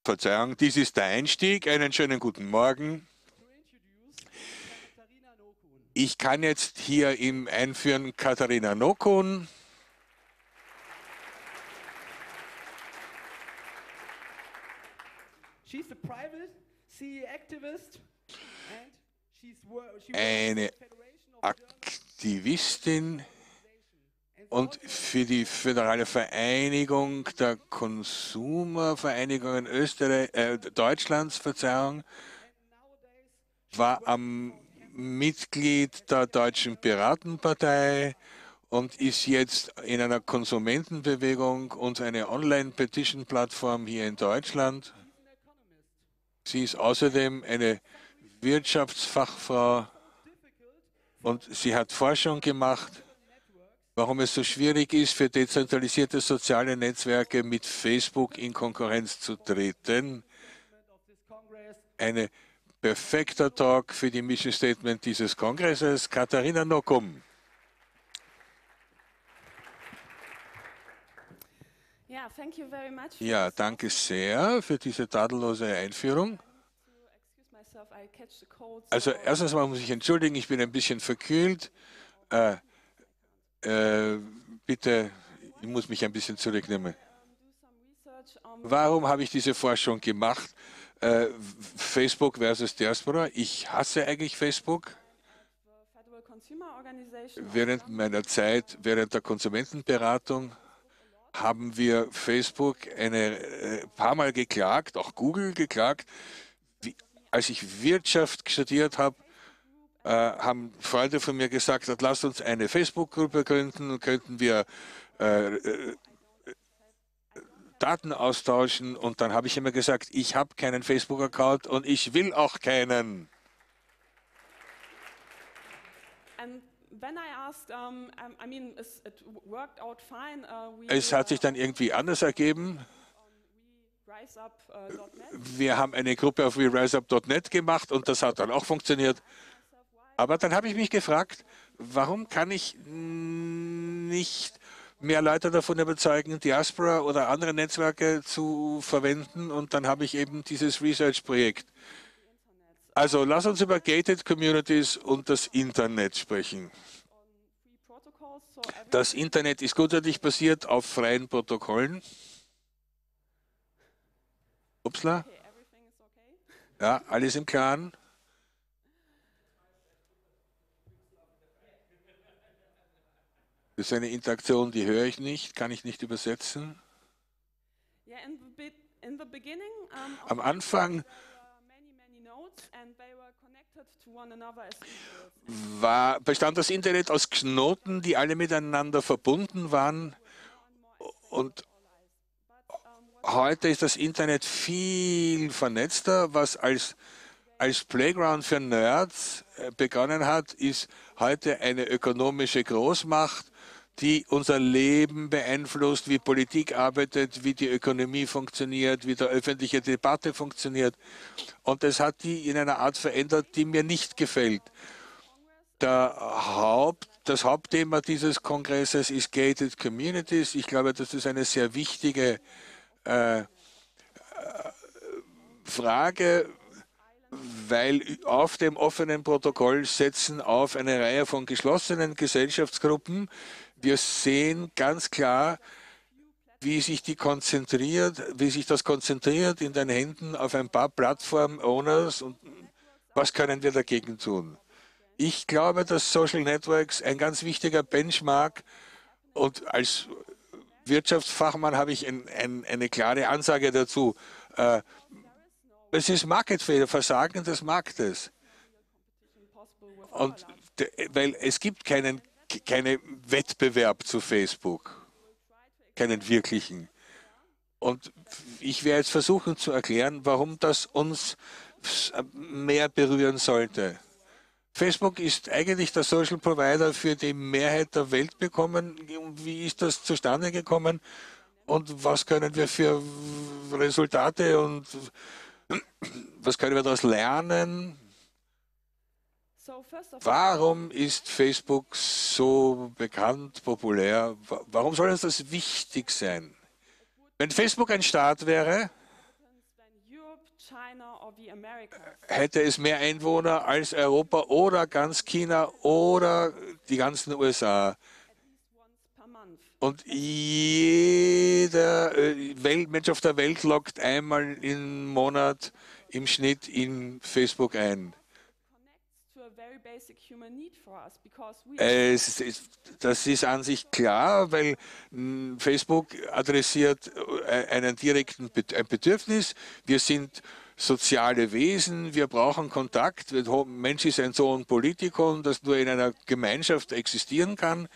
Verzeihung, dies ist der Einstieg. Einen schönen guten Morgen. Ich kann jetzt hier im Einführen Katharina Nokun. Eine Aktivistin und für die Föderale Vereinigung der Konsumervereinigungen Deutschlands, Verzeihung, war am Mitglied der Deutschen Piratenpartei und ist jetzt in einer Konsumentenbewegung und eine Online-Petition-Plattform hier in Deutschland. Sie ist außerdem eine Wirtschaftsfachfrau und sie hat Forschung gemacht, warum es so schwierig ist, für dezentralisierte soziale Netzwerke mit Facebook in Konkurrenz zu treten. Ein perfekter Talk für die Mission Statement dieses Kongresses. Katharina Nokun. Ja, danke sehr für diese tadellose Einführung. Also erstens mal muss ich entschuldigen, ich bin ein bisschen verkühlt. Bitte, ich muss mich ein bisschen zurücknehmen. Warum habe ich diese Forschung gemacht? Facebook versus Diaspora. Ich hasse eigentlich Facebook. Während meiner Zeit, während der Konsumentenberatung, haben wir Facebook ein paar Mal geklagt, auch Google geklagt. Als ich Wirtschaft studiert habe, haben Freunde von mir gesagt, lasst uns eine Facebook-Gruppe gründen und könnten wir Daten austauschen. Und dann habe ich immer gesagt, ich habe keinen Facebook-Account und ich will auch keinen. Es hat sich dann irgendwie anders ergeben. Wir haben eine Gruppe auf WeRiseUp.net gemacht und das hat dann auch funktioniert. Aber dann habe ich mich gefragt, warum kann ich nicht mehr Leute davon überzeugen, Diaspora oder andere Netzwerke zu verwenden? Und dann habe ich eben dieses Research-Projekt. Also lass uns über Gated Communities und das Internet sprechen. Das Internet ist grundsätzlich basiert auf freien Protokollen. Upsla? Ja, alles im Klaren? Das ist eine Interaktion, die höre ich nicht, kann ich nicht übersetzen. Am Anfang bestand das Internet aus Knoten, die alle miteinander verbunden waren. Und heute ist das Internet viel vernetzter. Was als Playground für Nerds begonnen hat, ist heute eine ökonomische Großmacht, die unser Leben beeinflusst, wie Politik arbeitet, wie die Ökonomie funktioniert, wie die öffentliche Debatte funktioniert. Und das hat die in einer Art verändert, die mir nicht gefällt. Das Hauptthema dieses Kongresses ist Gated Communities. Ich glaube, das ist eine sehr wichtige Frage, weil auf dem offenen Protokoll setzen auf eine Reihe von geschlossenen Gesellschaftsgruppen. Wir sehen ganz klar, wie sich das konzentriert in den Händen auf ein paar Plattform-Owners und was können wir dagegen tun. Ich glaube, dass Social Networks ein ganz wichtiger Benchmark und als Wirtschaftsfachmann habe ich eine klare Ansage dazu. Es ist Market Failure, Versagen des Marktes. Und weil es gibt keinen Wettbewerb zu Facebook, keinen wirklichen. Und ich werde jetzt versuchen zu erklären, warum das uns mehr berühren sollte. Facebook ist eigentlich der Social Provider für die Mehrheit der Welt bekommen. Wie ist das zustande gekommen? Und was können wir für Resultate und was können wir daraus lernen? Warum ist Facebook so bekannt, populär? Warum soll uns das wichtig sein? Wenn Facebook ein Staat wäre, hätte es mehr Einwohner als Europa oder ganz China oder die ganzen USA. Und jeder Mensch auf der Welt loggt einmal im Monat im Schnitt in Facebook ein. Das ist an sich klar, weil Facebook adressiert ein Bedürfnis. Wir sind soziale Wesen, wir brauchen Kontakt. Mensch ist ein Zoon Politikon, das nur in einer Gemeinschaft existieren kann.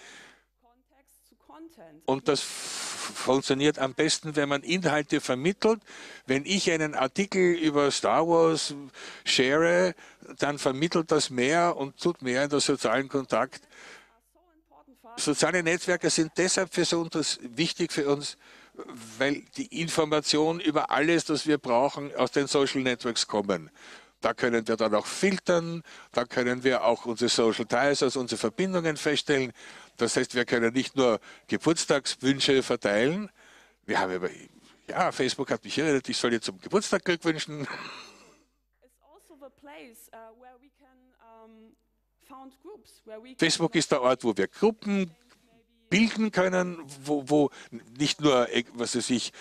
Und das funktioniert am besten, wenn man Inhalte vermittelt. Wenn ich einen Artikel über Star Wars share, dann vermittelt das mehr und tut mehr in der sozialen Kontakt. Soziale Netzwerke sind deshalb wichtig für uns, weil die Information über alles, was wir brauchen, aus den Social Networks kommen. Da können wir dann auch filtern, da können wir auch unsere Social Ties, also unsere Verbindungen feststellen. Das heißt, wir können nicht nur Geburtstagswünsche verteilen. Wir haben ja, Facebook hat mich erinnert, ich soll dir zum Geburtstag Glück wünschen. Facebook ist der Ort, wo wir Gruppen bilden können, wo nicht nur, was weiß ich,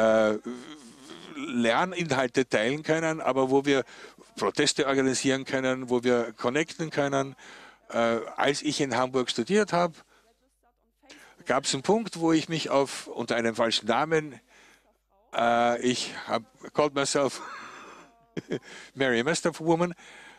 Lerninhalte teilen können, aber wo wir Proteste organisieren können, wo wir connecten können. Als ich in Hamburg studiert habe, gab es einen Punkt, wo ich mich unter einem falschen Namen, ich habe called myself Mary Master Woman,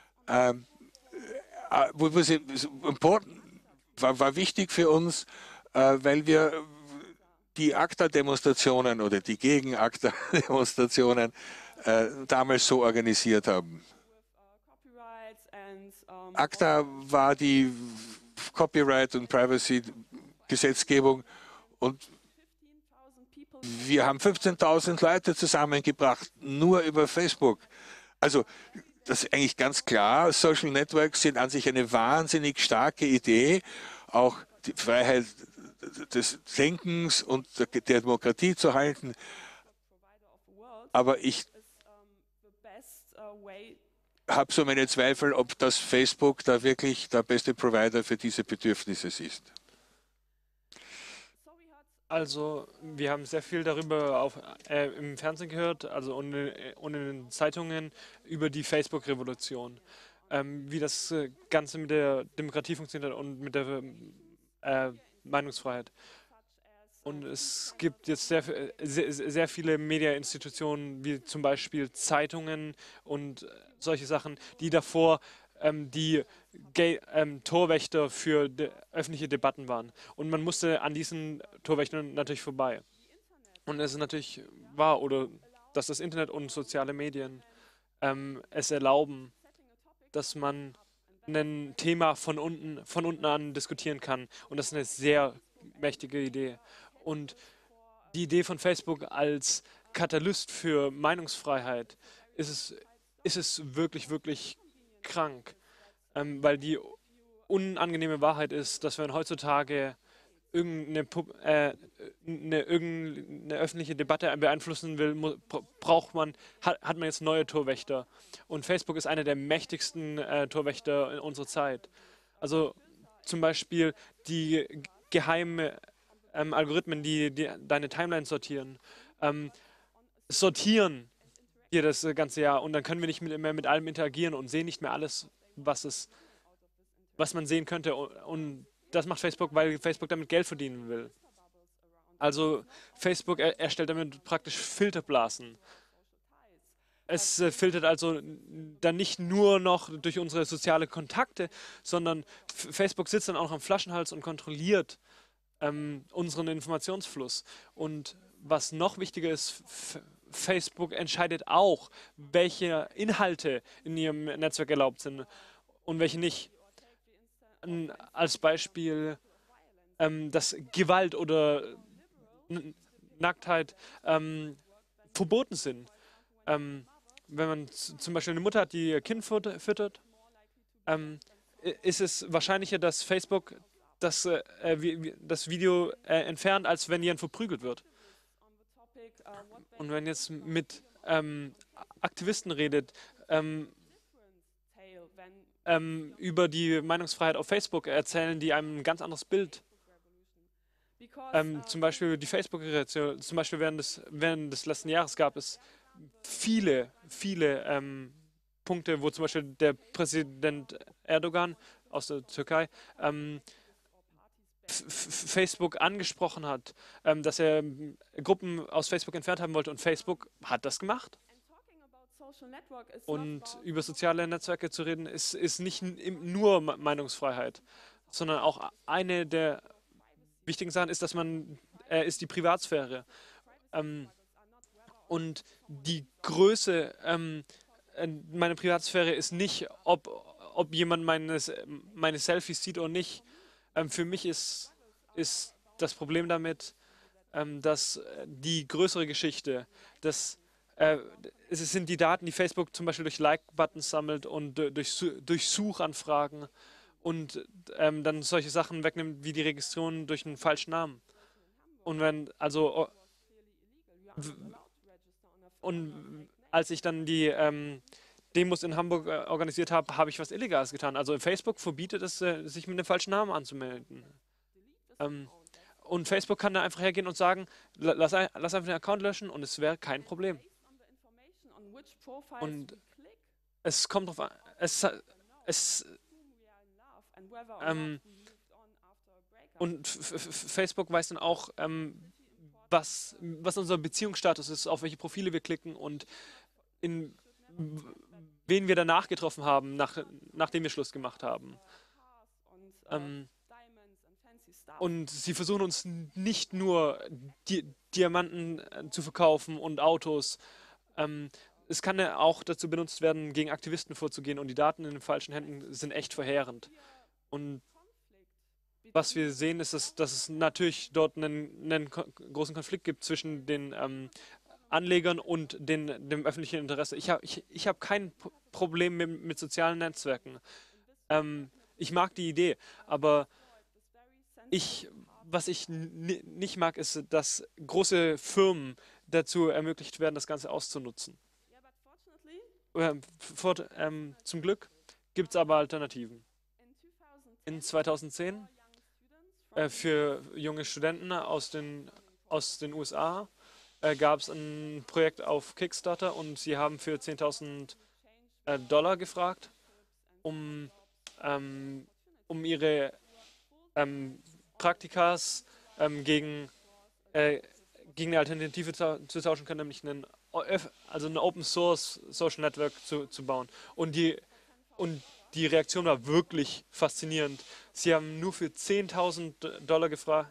war wichtig für uns, weil wir die ACTA-Demonstrationen oder die Gegen-ACTA-Demonstrationen damals so organisiert haben. ACTA war die Copyright- und Privacy-Gesetzgebung und wir haben 15.000 Leute zusammengebracht, nur über Facebook. Also das ist eigentlich ganz klar, Social Networks sind an sich eine wahnsinnig starke Idee, auch die Freiheit des Denkens und der Demokratie zu halten. Aber ich habe so meine Zweifel, ob das Facebook da wirklich der beste Provider für diese Bedürfnisse ist. Also, wir haben sehr viel darüber im Fernsehen gehört, also und in den Zeitungen über die Facebook-Revolution, wie das Ganze mit der Demokratie funktioniert und mit der Meinungsfreiheit. Und es gibt jetzt sehr viele Mediainstitutionen, wie zum Beispiel Zeitungen und solche Sachen, die davor die Torwächter für öffentliche Debatten waren. Und man musste an diesen Torwächtern natürlich vorbei. Und es ist natürlich wahr, oder dass das Internet und soziale Medien es erlauben, dass man ein Thema von unten an diskutieren kann. Und das ist eine sehr mächtige Idee. Und die Idee von Facebook als Katalyst für Meinungsfreiheit ist es wirklich, wirklich krank. Weil die unangenehme Wahrheit ist, dass wenn heutzutage irgendeine öffentliche Debatte beeinflussen will, hat man jetzt neue Torwächter. Und Facebook ist einer der mächtigsten Torwächter in unserer Zeit. Also zum Beispiel die geheimen Algorithmen, die deine Timeline sortieren, sortieren hier das ganze Jahr und dann können wir nicht mehr mit allem interagieren und sehen nicht mehr alles, was man sehen könnte. Und das macht Facebook, weil Facebook damit Geld verdienen will. Also Facebook erstellt damit praktisch Filterblasen. Es filtert also dann nicht nur noch durch unsere sozialen Kontakte, sondern Facebook sitzt dann auch am Flaschenhals und kontrolliert unseren Informationsfluss. Und was noch wichtiger ist, Facebook entscheidet auch, welche Inhalte in ihrem Netzwerk erlaubt sind und welche nicht. Als Beispiel, dass Gewalt oder Nacktheit verboten sind. Wenn man zum Beispiel eine Mutter hat, die ihr Kind füttert, ist es wahrscheinlicher, dass Facebook das Video entfernt, als wenn jemand verprügelt wird. Und wenn jetzt mit Aktivisten redet, über die Meinungsfreiheit auf Facebook, erzählen die einem ein ganz anderes Bild. Zum Beispiel die Facebook-Reaktion, zum Beispiel während des letzten Jahres gab es viele Punkte, wo zum Beispiel der Präsident Erdogan aus der Türkei Facebook angesprochen hat, dass er Gruppen aus Facebook entfernt haben wollte und Facebook hat das gemacht. Und über soziale Netzwerke zu reden, ist nicht nur Meinungsfreiheit, sondern auch eine der wichtigen Sachen ist, ist die Privatsphäre. Und die Größe meiner Privatsphäre ist nicht, ob jemand meine Selfies sieht oder nicht. Für mich ist das Problem damit, dass die größere Geschichte, es sind die Daten, die Facebook zum Beispiel durch Like-Buttons sammelt und durch Suchanfragen und dann solche Sachen wegnimmt wie die Registrierung durch einen falschen Namen. Und als ich dann die Demos in Hamburg organisiert habe, habe ich was Illegales getan. Also Facebook verbietet es, sich mit einem falschen Namen anzumelden. Und Facebook kann da einfach hergehen und sagen, lass einfach den Account löschen und es wäre kein Problem. Und es kommt drauf an, und Facebook weiß dann auch, was unser Beziehungsstatus ist, auf welche Profile wir klicken und in wen wir danach getroffen haben, nachdem wir Schluss gemacht haben. Und sie versuchen uns nicht nur Diamanten zu verkaufen und Autos. Es kann ja auch dazu benutzt werden, gegen Aktivisten vorzugehen und die Daten in den falschen Händen sind echt verheerend. Und was wir sehen, ist, dass es natürlich dort einen großen Konflikt gibt zwischen den Anlegern und dem öffentlichen Interesse. Ich hab kein Problem mit sozialen Netzwerken. Ich mag die Idee, aber was ich nicht mag, ist, dass große Firmen dazu ermöglicht werden, das Ganze auszunutzen. Zum Glück gibt es aber Alternativen. In 2010 für junge Studenten aus den USA gab es ein Projekt auf Kickstarter und sie haben für $10.000 gefragt, um ihre Praktikas gegen eine Alternative zu tauschen können, nämlich ein Open Source Social Network zu bauen. Und die Reaktion war wirklich faszinierend. Sie haben nur für $10.000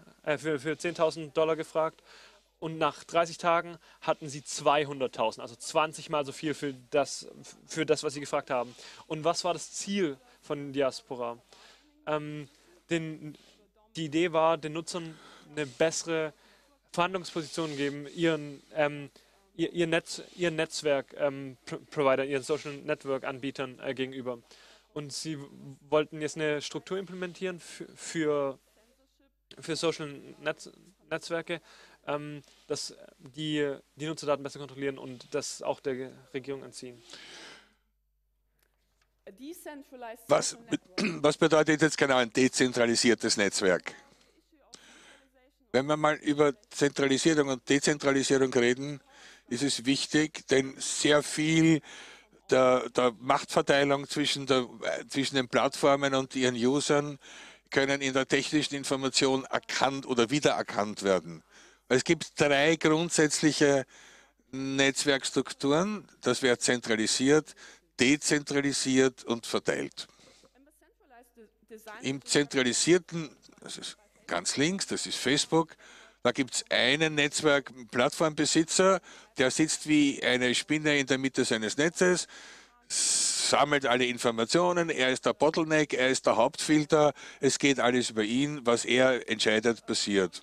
gefragt und nach 30 Tagen hatten sie 200.000, also 20 Mal so viel für das, was sie gefragt haben. Und was war das Ziel von Diaspora? Die Idee war, den Nutzern eine bessere Verhandlungsposition geben, ihren Netzwerk-Provider, ihren Social Network-Anbietern gegenüber. Und sie wollten jetzt eine Struktur implementieren für Social Netzwerke, dass die Nutzerdaten besser kontrollieren und das auch der Regierung entziehen. Was bedeutet jetzt genau ein dezentralisiertes Netzwerk? Wenn wir mal über Zentralisierung und Dezentralisierung reden, ist es wichtig, denn sehr viel der Machtverteilung zwischen den Plattformen und ihren Usern können in der technischen Information erkannt oder wiedererkannt werden. Es gibt 3 grundsätzliche Netzwerkstrukturen, das wäre zentralisiert, dezentralisiert und verteilt. Im zentralisierten, das ist ganz links, das ist Facebook, da gibt es einen Netzwerk-Plattformbesitzer, der sitzt wie eine Spinne in der Mitte seines Netzes, sammelt alle Informationen, er ist der Bottleneck, er ist der Hauptfilter, es geht alles über ihn, was er entscheidet, passiert.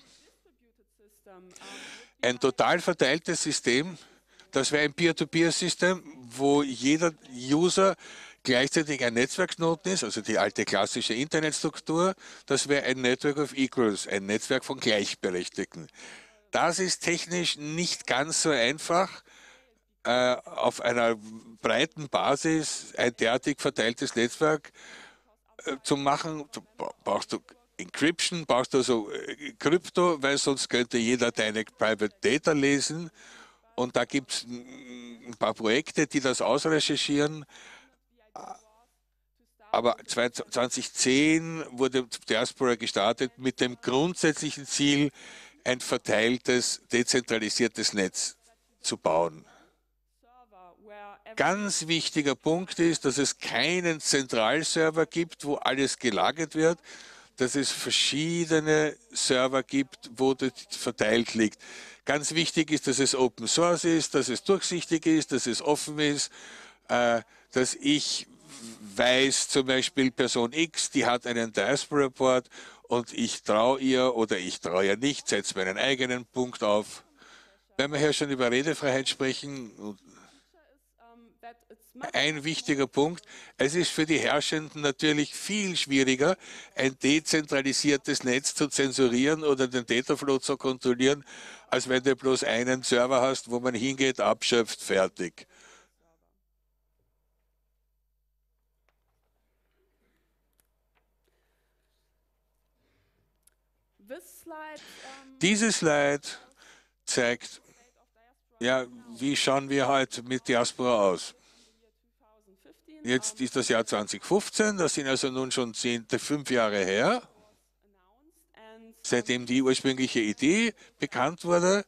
Ein total verteiltes System, das wäre ein Peer-to-Peer-System, wo jeder User gleichzeitig ein Netzwerkknoten ist, also die alte klassische Internetstruktur. Das wäre ein Network of Equals, ein Netzwerk von Gleichberechtigten. Das ist technisch nicht ganz so einfach, auf einer breiten Basis ein derartig verteiltes Netzwerk zu machen. Brauchst du Encryption, brauchst du also Krypto, weil sonst könnte jeder deine Private Data lesen. Und da gibt es ein paar Projekte, die das ausrecherchieren. Aber 2010 wurde Diaspora gestartet mit dem grundsätzlichen Ziel, ein verteiltes, dezentralisiertes Netz zu bauen. Ganz wichtiger Punkt ist, dass es keinen Zentralserver gibt, wo alles gelagert wird, dass es verschiedene Server gibt, wo das verteilt liegt. Ganz wichtig ist, dass es Open Source ist, dass es durchsichtig ist, dass es offen ist, dass ich weiß, zum Beispiel Person X, die hat einen Diaspora-Report und ich traue ihr oder ich traue ihr nicht, setze meinen eigenen Punkt auf. Wenn wir hier schon über Redefreiheit sprechen, ein wichtiger Punkt, es ist für die Herrschenden natürlich viel schwieriger, ein dezentralisiertes Netz zu zensurieren oder den Dataflow zu kontrollieren, als wenn du bloß einen Server hast, wo man hingeht, abschöpft, fertig. Diese Slide zeigt, ja, wie schauen wir heute mit Diaspora aus? Jetzt ist das Jahr 2015, das sind also nun schon 5 Jahre her, seitdem die ursprüngliche Idee bekannt wurde.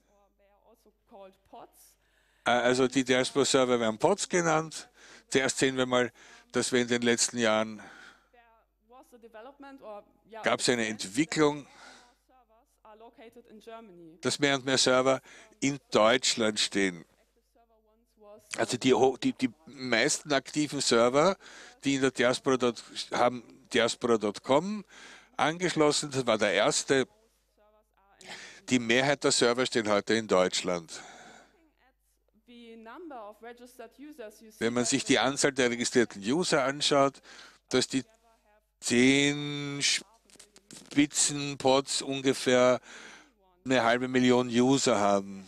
Also die Diaspora-Server werden Pods genannt. Zuerst sehen wir mal, dass wir in den letzten Jahren gab es eine Entwicklung, dass mehr und mehr Server in Deutschland stehen. Also die meisten aktiven Server, die in der Diaspora haben Diaspora.com angeschlossen, das war der erste. Die Mehrheit der Server stehen heute in Deutschland. Wenn man sich die Anzahl der registrierten User anschaut, dass die 10 Spitzenpods ungefähr 500.000 User haben.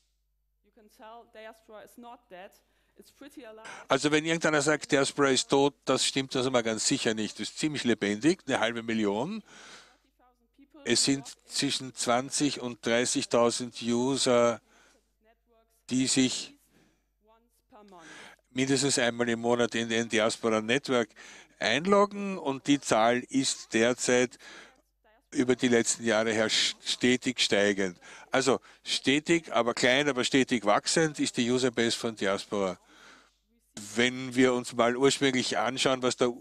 Also wenn irgendeiner sagt, Diaspora ist tot, das stimmt also mal ganz sicher nicht. Das ist ziemlich lebendig, 500.000. Es sind zwischen 20.000 und 30.000 User, die sich mindestens einmal im Monat in den Diaspora Network einloggen und die Zahl ist derzeit über die letzten Jahre her stetig steigend. Also stetig, aber klein, aber stetig wachsend ist die Userbase von Diaspora. Wenn wir uns mal ursprünglich anschauen, was da...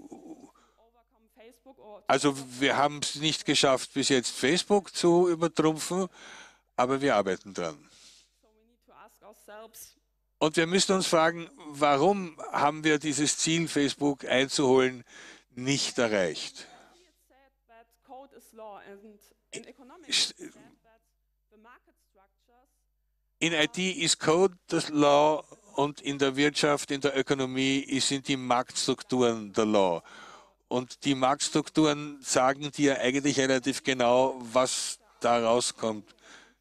Also wir haben es nicht geschafft, bis jetzt Facebook zu übertrumpfen, aber wir arbeiten dran. Und wir müssen uns fragen, warum haben wir dieses Ziel, Facebook einzuholen, nicht erreicht? In IT ist Code das Law und in der Wirtschaft, in der Ökonomie sind die Marktstrukturen der Law. Und die Marktstrukturen sagen dir eigentlich relativ genau, was da rauskommt.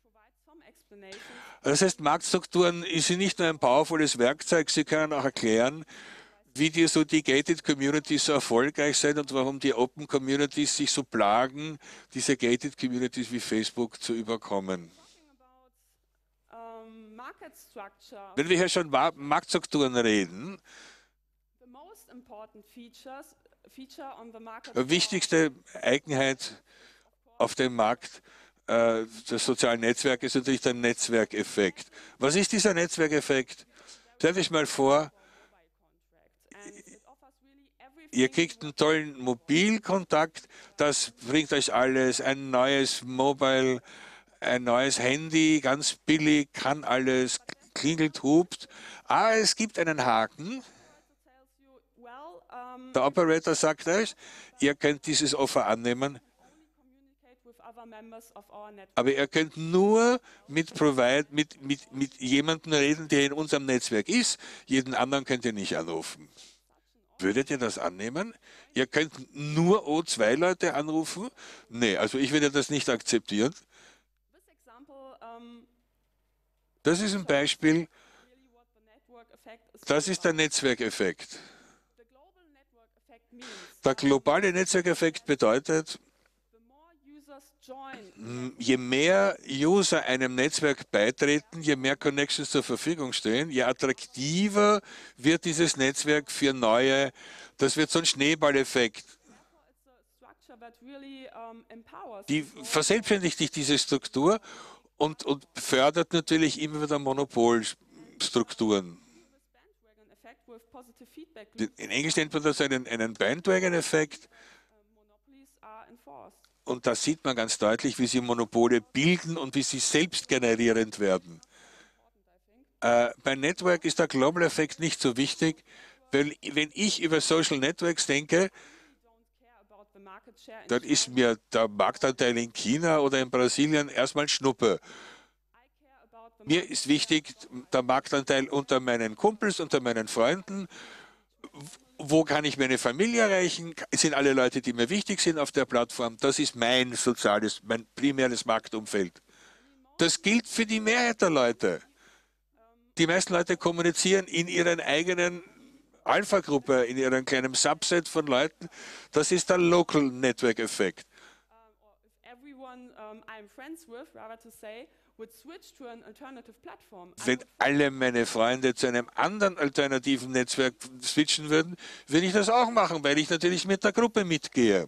Das heißt, Marktstrukturen sind nicht nur ein powervolles Werkzeug, sie können auch erklären, wie dir so die Gated Communities so erfolgreich sind und warum die Open Communities sich so plagen, diese Gated Communities wie Facebook zu überkommen. Wenn wir hier schon Marktstrukturen reden, die wichtigste Eigenheit auf dem Markt des sozialen Netzwerks ist natürlich der Netzwerkeffekt. Was ist dieser Netzwerkeffekt? Stellt euch mal vor, ihr kriegt einen tollen Mobilkontakt, das bringt euch alles, ein neues Mobile, ein neues Handy, ganz billig, kann alles, klingelt, hupt. Aber es gibt einen Haken. Der Operator sagt euch, ihr könnt dieses Offer annehmen, aber ihr könnt nur mit jemandem reden, der in unserem Netzwerk ist. Jeden anderen könnt ihr nicht anrufen. Würdet ihr das annehmen? Ihr könnt nur O2 Leute anrufen? Nee, also ich würde das nicht akzeptieren. Das ist ein Beispiel, Das ist der Netzwerkeffekt. Der globale Netzwerkeffekt bedeutet, je mehr User einem Netzwerk beitreten, je mehr Connections zur Verfügung stehen, je attraktiver wird dieses Netzwerk für neue, das wird so ein Schneeballeffekt. Die verselbstständigt sich diese Struktur und fördert natürlich immer wieder Monopolstrukturen. In Englisch nennt man das einen Bandwagon-Effekt. Und da sieht man ganz deutlich, wie sie Monopole bilden und wie sie selbst generierend werden. Bei Network ist der Global-Effekt nicht so wichtig, weil wenn ich über Social Networks denke, dann ist mir der Marktanteil in China oder in Brasilien erstmal Schnuppe. Mir ist wichtig der Marktanteil unter meinen Kumpels, unter meinen Freunden. Wo kann ich meine Familie erreichen? Es sind alle Leute, die mir wichtig sind auf der Plattform. Das ist mein soziales, mein primäres Marktumfeld. Das gilt für die Mehrheit der Leute. Die meisten Leute kommunizieren in ihren eigenen Alpha-Gruppe, in ihrem kleinen Subset von Leuten. Das ist der Local Network Effekt. Wenn alle meine Freunde zu einem anderen alternativen Netzwerk switchen würden, würde ich das auch machen, weil ich natürlich mit der Gruppe mitgehe.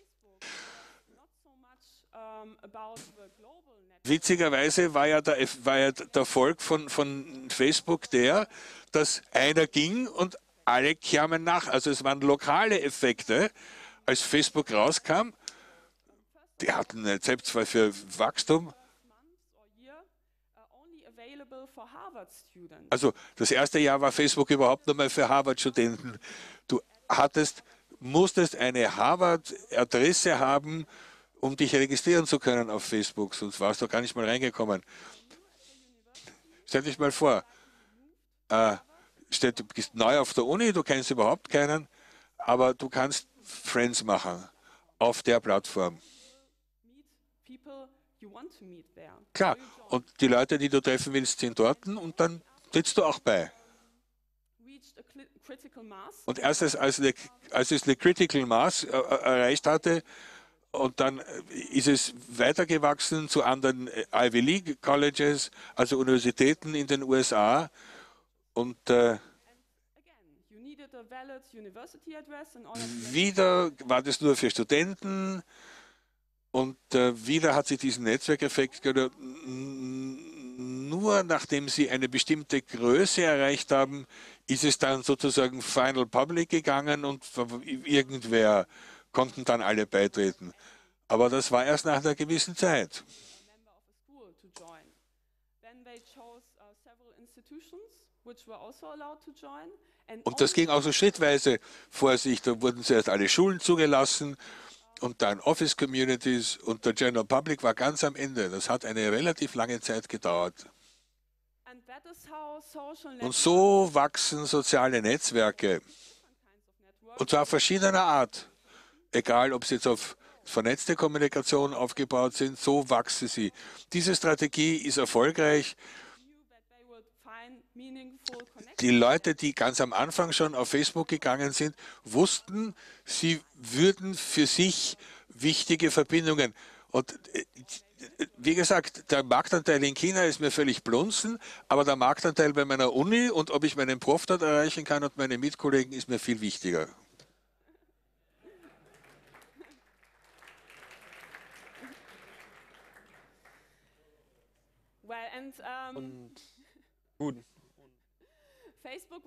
Witzigerweise war ja der Erfolg von Facebook der, dass einer ging und alle kamen nach. Also es waren lokale Effekte. Als Facebook rauskam, die hatten ein Rezept zwar für Wachstum. Also das erste Jahr war Facebook überhaupt nur mal für Harvard-Studenten. Du musstest eine Harvard-Adresse haben, um dich registrieren zu können auf Facebook, sonst warst du gar nicht mal reingekommen. Stell dich mal vor, du bist neu auf der Uni, du kennst überhaupt keinen, aber du kannst Friends machen auf der Plattform. Klar, und die Leute, die du treffen willst, sind dort und dann trittst du auch bei. Und erst als es eine Critical Mass erreicht hatte, und dann ist es weitergewachsen zu anderen Ivy League Colleges, also Universitäten in den USA. Und wieder war das nur für Studenten. Und wieder hat sich diesen Netzwerkeffekt gehört. Nur nachdem sie eine bestimmte Größe erreicht haben, ist es dann sozusagen Final Public gegangen und irgendwer konnten dann alle beitreten. Aber das war erst nach einer gewissen Zeit. Und das ging auch so schrittweise vor sich. Da wurden zuerst alle Schulen zugelassen und dann Office Communities und der General Public war ganz am Ende. Das hat eine relativ lange Zeit gedauert. Und so wachsen soziale Netzwerke. Und zwar verschiedener Art. Egal, ob sie jetzt auf vernetzte Kommunikation aufgebaut sind, so wachsen sie. Diese Strategie ist erfolgreich. Die Leute, die ganz am Anfang schon auf Facebook gegangen sind, wussten, sie würden für sich wichtige Verbindungen. Und wie gesagt, der Marktanteil in China ist mir völlig blunzen, aber der Marktanteil bei meiner Uni und ob ich meinen Prof dort erreichen kann und meine Mitkollegen ist mir viel wichtiger. Und gut. Facebook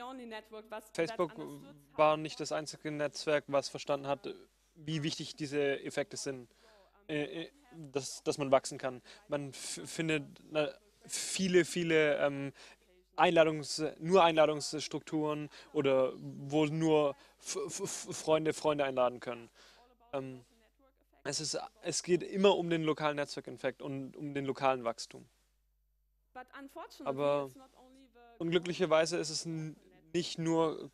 war nicht das einzige Netzwerk, was verstanden hat, wie wichtig diese Effekte sind, dass man wachsen kann. Man findet viele Einladungsstrukturen oder wo nur Freunde einladen können. Es geht immer um den lokalen Netzwerkeffekt und um den lokalen Wachstum. Aber unglücklicherweise ist es nicht nur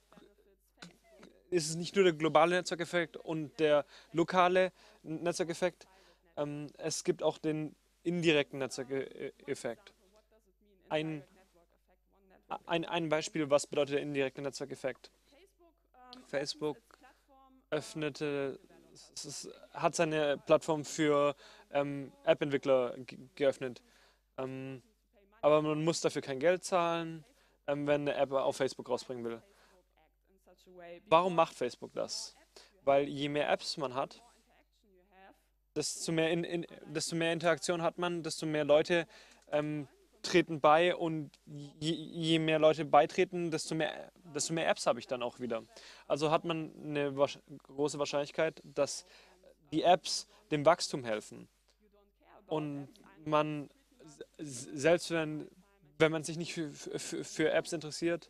der globale Netzwerkeffekt und der lokale Netzwerkeffekt. Es gibt auch den indirekten Netzwerkeffekt. Ein ein Beispiel, was bedeutet der indirekte Netzwerkeffekt? Facebook öffnete, hat seine Plattform für App-Entwickler geöffnet. Aber man muss dafür kein Geld zahlen, wenn eine App auf Facebook rausbringen will. Warum macht Facebook das? Weil je mehr Apps man hat, desto mehr Interaktion hat man, desto mehr Leute treten bei und je mehr Leute beitreten, desto mehr Apps habe ich dann auch wieder. Also hat man eine große Wahrscheinlichkeit, dass die Apps dem Wachstum helfen. Und man, selbst wenn man sich nicht für Apps interessiert,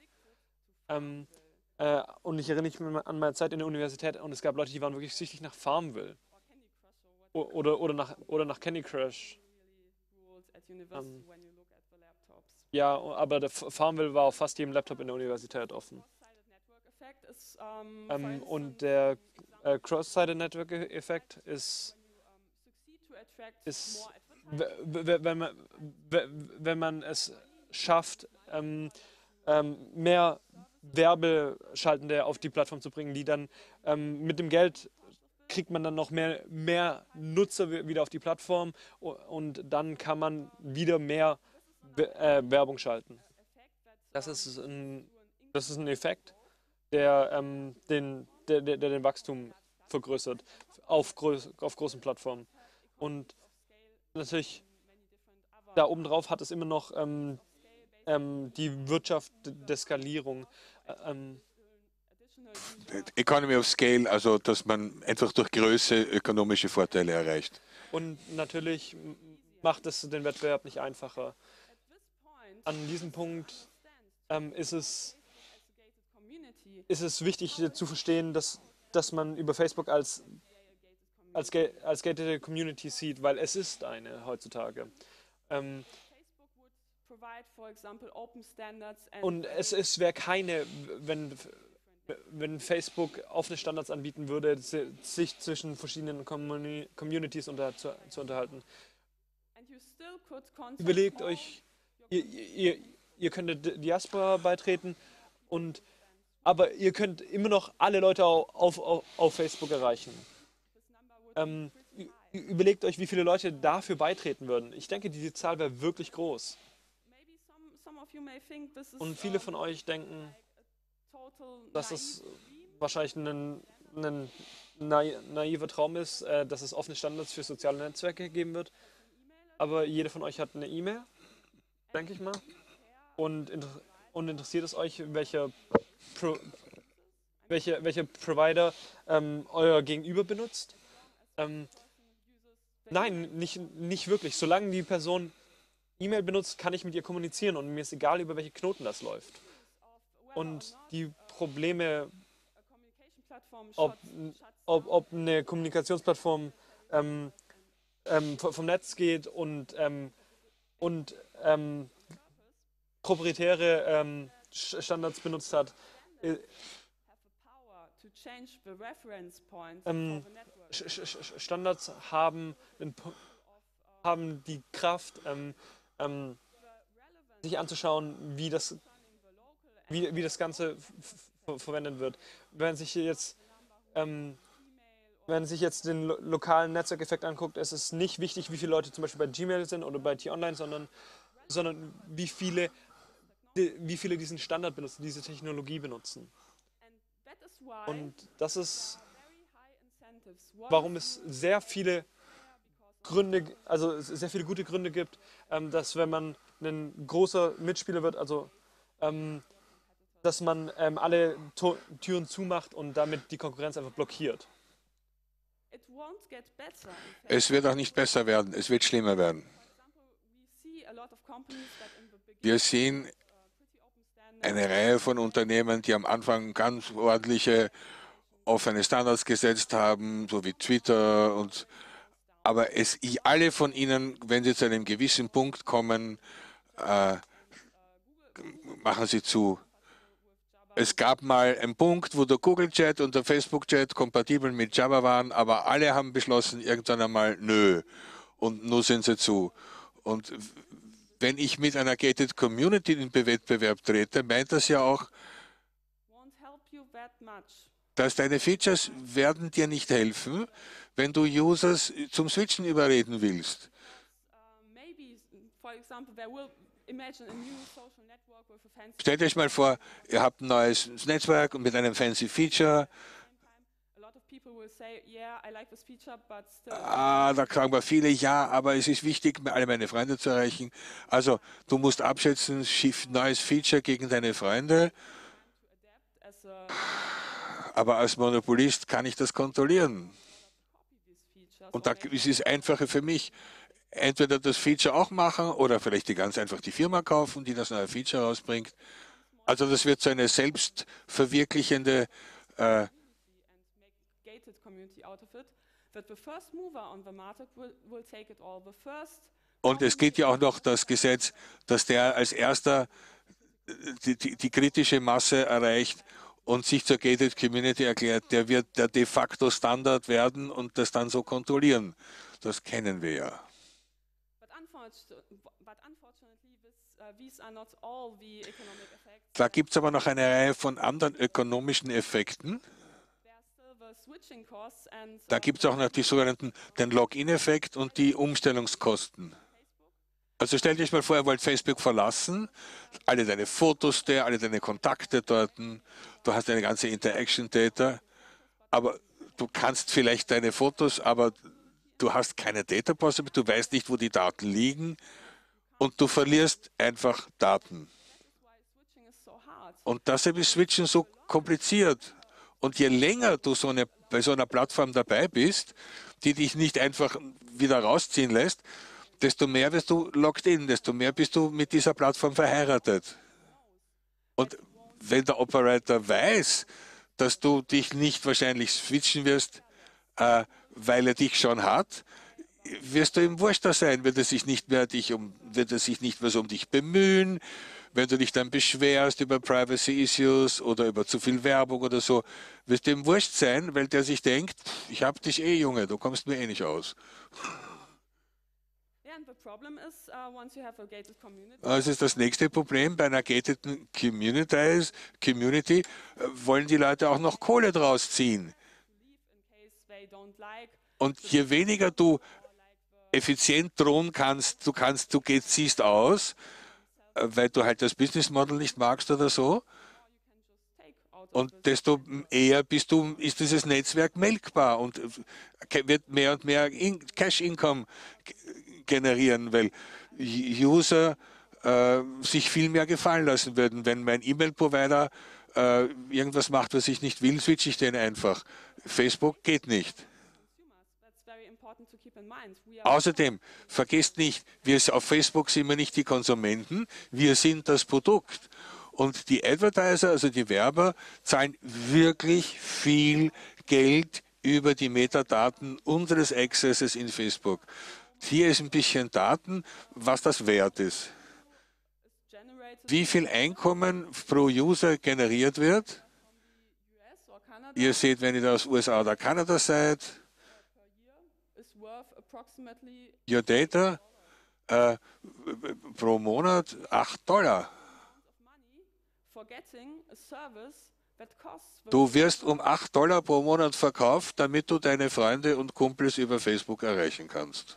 und ich erinnere mich an meine Zeit in der Universität und es gab Leute, die waren wirklich süchtig nach Farmville oder nach Candy Crush. Ja, aber der Farmville war auf fast jedem Laptop in der Universität offen. Und der Cross-Sided-Network-Effekt ist wenn man es schafft, mehr Werbeschaltende auf die Plattform zu bringen, die dann mit dem Geld kriegt man dann noch mehr Nutzer wieder auf die Plattform und dann kann man wieder mehr Werbung schalten. Das ist ein Effekt, der den Wachstum vergrößert auf großen Plattformen. Und natürlich, da obendrauf hat es immer noch die Wirtschaft der Skalierung. Economy of Scale, also dass man einfach durch Größe ökonomische Vorteile erreicht. Und natürlich macht es den Wettbewerb nicht einfacher. An diesem Punkt ist es wichtig zu verstehen, dass man über Facebook als gated Community sieht, weil es ist eine heutzutage. Und es wäre keine, wenn Facebook offene Standards anbieten würde, sich zwischen verschiedenen Communities zu unterhalten. Überlegt euch, ihr könnt Diaspora beitreten, aber ihr könnt immer noch alle Leute auf Facebook erreichen. Überlegt euch, wie viele Leute dafür beitreten würden. Ich denke, diese Zahl wäre wirklich groß. Und viele von euch denken, dass es wahrscheinlich ein naiver Traum ist, dass es offene Standards für soziale Netzwerke geben wird. Aber jeder von euch hat eine E-Mail, denke ich mal. Und interessiert es euch, welcher Provider euer Gegenüber benutzt? Nein, nicht wirklich. Solange die Person E-Mail benutzt, kann ich mit ihr kommunizieren und mir ist egal, über welche Knoten das läuft. Und die Probleme, ob eine Kommunikationsplattform vom Netz geht und proprietäre Standards benutzt hat, Standards haben die Kraft, sich anzuschauen, wie das Ganze verwendet wird. Wenn sich jetzt den lokalen Netzwerkeffekt anguckt, ist es nicht wichtig, wie viele Leute zum Beispiel bei Gmail sind oder bei T-Online, sondern wie viele diesen Standard benutzen, diese Technologie benutzen. Und das ist, warum es sehr viele gute Gründe gibt, dass wenn man ein großer Mitspieler wird, also dass man alle Türen zumacht und damit die Konkurrenz einfach blockiert. Es wird auch nicht besser werden, es wird schlimmer werden. Wir sehen eine Reihe von Unternehmen, die am Anfang ganz ordentliche offene Standards gesetzt haben, so wie Twitter aber alle von ihnen, wenn sie zu einem gewissen Punkt kommen, machen sie zu. Es gab mal einen Punkt, wo der Google Chat und der Facebook Chat kompatibel mit Java waren, aber alle haben beschlossen, irgendwann einmal nö. Und nun sind sie zu. Und wenn ich mit einer Gated Community in den Wettbewerb trete, meint das ja auch, dass deine Features werden dir nicht helfen, wenn du Users zum Switchen überreden willst. Stellt euch mal vor, ihr habt ein neues Netzwerk und mit einem fancy Feature. Da sagen wir viele, ja, aber es ist wichtig, alle meine Freunde zu erreichen. Also du musst abschätzen, neues Feature gegen deine Freunde. Aber als Monopolist kann ich das kontrollieren. Und da ist es einfacher für mich, entweder das Feature auch machen oder vielleicht ganz einfach die Firma kaufen, die das neue Feature rausbringt. Also das wird so eine selbstverwirklichende und es gibt ja auch noch das Gesetz, dass der als erster die kritische Masse erreicht und sich zur Gated Community erklärt, der wird der de facto Standard werden und das dann so kontrollieren. Das kennen wir ja. Da gibt es aber noch eine Reihe von anderen ökonomischen Effekten. Da gibt es auch noch die sogenannten, den Login-Effekt und die Umstellungskosten. Also stell dich mal vor, ihr wollt Facebook verlassen, alle deine Fotos da, alle deine Kontakte dort, du hast eine ganze Interaction-Data, aber du kannst vielleicht deine Fotos, aber du hast keine Data Possibility, du weißt nicht, wo die Daten liegen und du verlierst einfach Daten. Und deshalb ist Switchen so kompliziert. Und je länger du bei so einer Plattform dabei bist, die dich nicht einfach wieder rausziehen lässt, desto mehr wirst du logged in, desto mehr bist du mit dieser Plattform verheiratet. Und wenn der Operator weiß, dass du dich nicht wahrscheinlich switchen wirst, weil er dich schon hat, wirst du ihm wurschter sein, wird er sich nicht mehr so um dich bemühen, wenn du dich dann beschwerst über Privacy Issues oder über zu viel Werbung oder so, wirst du ihm wurscht sein, weil der sich denkt, ich hab dich eh, Junge, du kommst mir eh nicht aus. Das ist das nächste Problem bei einer gated Community wollen die Leute auch noch Kohle draus ziehen. Und je weniger du effizient drohen kannst, du ziehst aus, weil du halt das Business Model nicht magst oder so. Und desto eher ist dieses Netzwerk melkbar und wird mehr und mehr Cash Income generieren, weil User sich viel mehr gefallen lassen würden. Wenn mein E-Mail-Provider irgendwas macht, was ich nicht will, switche ich den einfach. Facebook geht nicht. Außerdem, vergesst nicht, auf Facebook sind wir nicht die Konsumenten, wir sind das Produkt. Und die Advertiser, also die Werber, zahlen wirklich viel Geld über die Metadaten unseres Accesses in Facebook. Hier ist ein bisschen Daten, was das wert ist. Wie viel Einkommen pro User generiert wird. Ihr seht, wenn ihr aus USA oder Kanada seid, Your Data pro Monat $8. Du wirst um $8 pro Monat verkauft, damit du deine Freunde und Kumpels über Facebook erreichen kannst.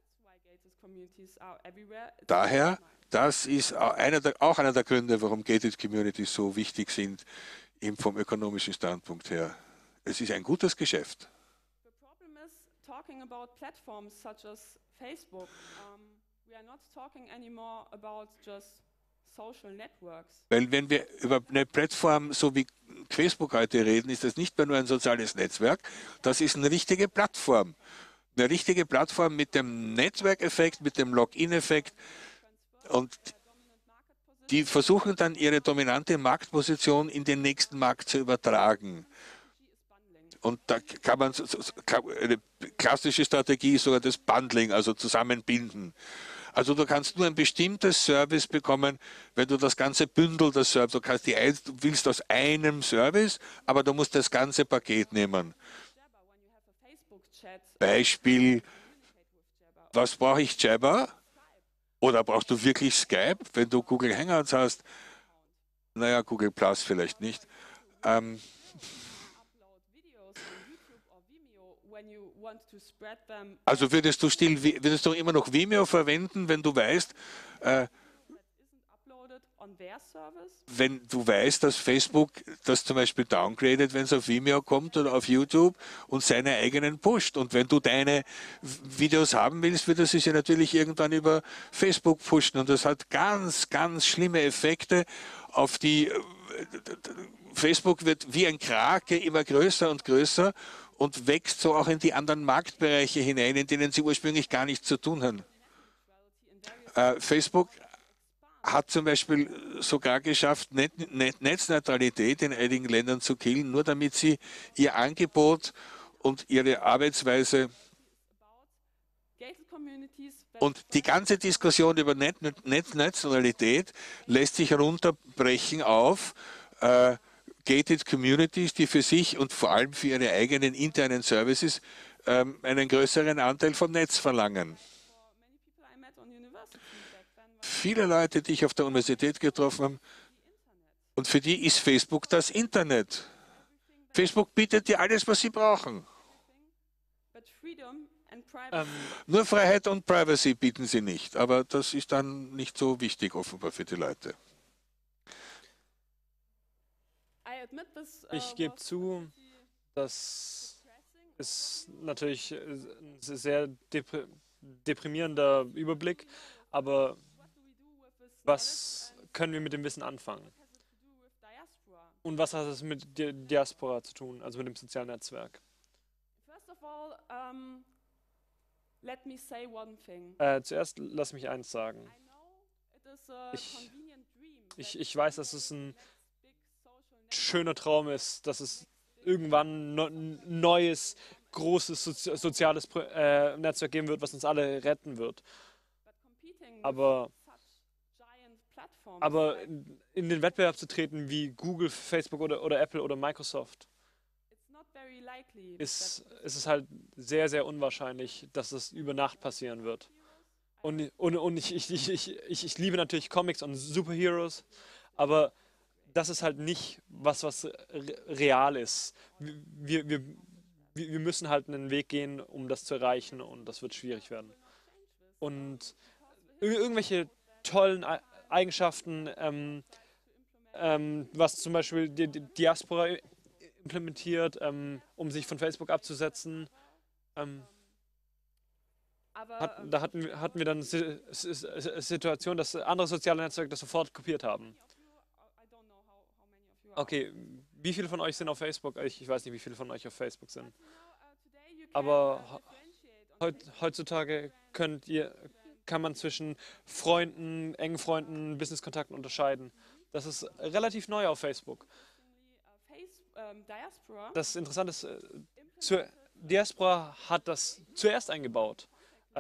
Daher, das ist auch einer der Gründe, warum Gated Communities so wichtig sind, vom ökonomischen Standpunkt her. Es ist ein gutes Geschäft. Talking about platforms such as Facebook, we are not talking anymore about just social networks. Weil wenn wir über eine Plattform so wie Facebook heute reden, ist das nicht mehr nur ein soziales Netzwerk, das ist eine richtige Plattform. Eine richtige Plattform mit dem Netzwerkeffekt, mit dem Login-Effekt und die versuchen dann ihre dominante Marktposition in den nächsten Markt zu übertragen. Und da kann man eine klassische Strategie ist sogar das Bundling, also zusammenbinden. Also du kannst nur ein bestimmtes Service bekommen, wenn du das ganze Bündel des Service, du willst aus einem Service, aber du musst das ganze Paket nehmen. Beispiel, was brauche ich Jabber? Oder brauchst du wirklich Skype, wenn du Google Hangouts hast? Naja, Google Plus vielleicht nicht. Ähm, upload videos on YouTube or Vimeo when you want to spread them also würdest du immer noch Vimeo verwenden, wenn du weißt, that isn't uploaded on their service? dass Facebook das zum Beispiel downgradet, wenn es auf Vimeo kommt oder auf YouTube und seine eigenen pusht. Und wenn du deine Videos haben willst, wird er sie natürlich irgendwann über Facebook pushen. Und das hat ganz, ganz schlimme Effekte auf die. Facebook wird wie ein Krake immer größer und größer und wächst so auch in die anderen Marktbereiche hinein, in denen sie ursprünglich gar nichts zu tun haben. Facebook hat zum Beispiel sogar geschafft, Netzneutralität in einigen Ländern zu killen, nur damit sie ihr Angebot und ihre Arbeitsweise Gated communities that und die ganze Diskussion über Netzneutralität lässt sich runterbrechen auf Gated Communities, die für sich und vor allem für ihre eigenen internen Services einen größeren Anteil vom Netz verlangen. for many people I met on university back then was Viele Leute, die ich auf der Universität getroffen habe, und für die ist Facebook das Internet. Facebook bietet dir alles, was sie brauchen. but freedom and privacy. Nur Freiheit und Privacy bieten sie nicht, aber das ist dann nicht so wichtig offenbar für die Leute. I admit this Ich gebe was zu, dass es natürlich ein sehr deprimierender Überblick, aber what do we do with this was können wir mit dem Wissen anfangen? what has it to do with diaspora? Und was hat es mit der Diaspora zu tun, also mit dem sozialen Netzwerk? First of all, let me say one thing. Zuerst lass mich eins sagen. I know it is a Ich- convenient dream. Ich weiß, dass es ein next big social network schöner Traum ist, dass es irgendwann ein neues, großes soziales Netzwerk geben wird, was uns alle retten wird. but competing Aber, with such giant platforms aber like in den Wettbewerb zu treten wie Google, Facebook oder Apple oder Microsoft, it's not very likely ist es halt sehr, sehr unwahrscheinlich, dass es über Nacht passieren wird. Und ich liebe natürlich Comics und Superheroes, aber das ist halt nicht was real ist. Wir müssen halt einen Weg gehen, um das zu erreichen und das wird schwierig werden. Und irgendwelche tollen Eigenschaften, was zum Beispiel die Diaspora implementiert, um sich von Facebook abzusetzen. aber Da hatten wir dann Situation, dass andere soziale Netzwerke das sofort kopiert haben. I don't know how many of you are. Okay, wie viele von euch sind auf Facebook? Ich weiß nicht, wie viele von euch auf Facebook sind. Today you can Aber differentiate on heutzutage kann man zwischen Freunden, engen Freunden, Businesskontakten unterscheiden. Das ist relativ neu auf Facebook. diaspora Das Interessante ist, Diaspora hat das zuerst eingebaut,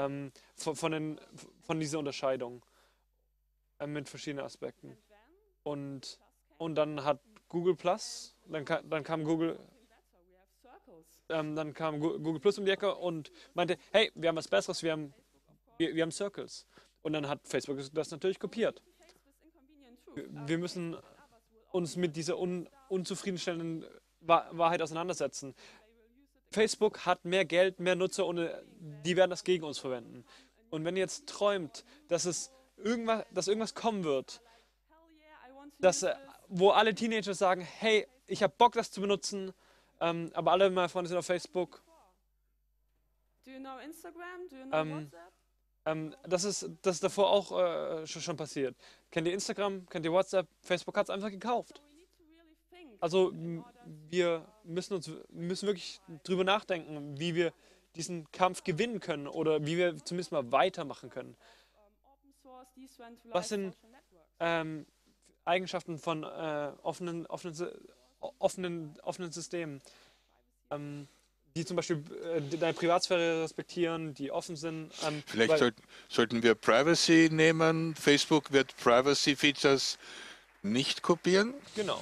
von dieser Unterscheidung mit verschiedenen Aspekten. Und dann hat Google Plus, dann kam Google, better. We have circles. dann kam Google Plus um die Ecke und meinte, hey, wir haben was Besseres, wir haben Circles. Und dann hat Facebook das natürlich kopiert. Face this inconvenient truth. Wir müssen uns mit dieser unzufriedenstellenden Wahrheit auseinandersetzen. Facebook hat mehr Geld, mehr Nutzer und die werden das gegen uns verwenden. Und wenn ihr jetzt träumt, dass irgendwas kommen wird, Hell yeah, I want to use this. wo alle Teenager sagen, hey, ich habe Bock, das zu benutzen, aber alle meine Freunde sind auf Facebook. Do you know Instagram? Do you know WhatsApp? Das ist davor auch schon passiert. Kennt ihr Instagram, kennt ihr WhatsApp? Facebook hat es einfach gekauft. So we need to really think Also wir müssen wirklich drüber nachdenken, wie wir diesen Kampf gewinnen können oder wie wir zumindest mal weitermachen können. open source, decentralized Was sind social networks. Eigenschaften von offenen Systemen, die zum Beispiel deine Privatsphäre respektieren, die offen sind. Vielleicht weil- sollten wir Privacy nehmen. Facebook wird Privacy-Features nicht kopieren. Genau.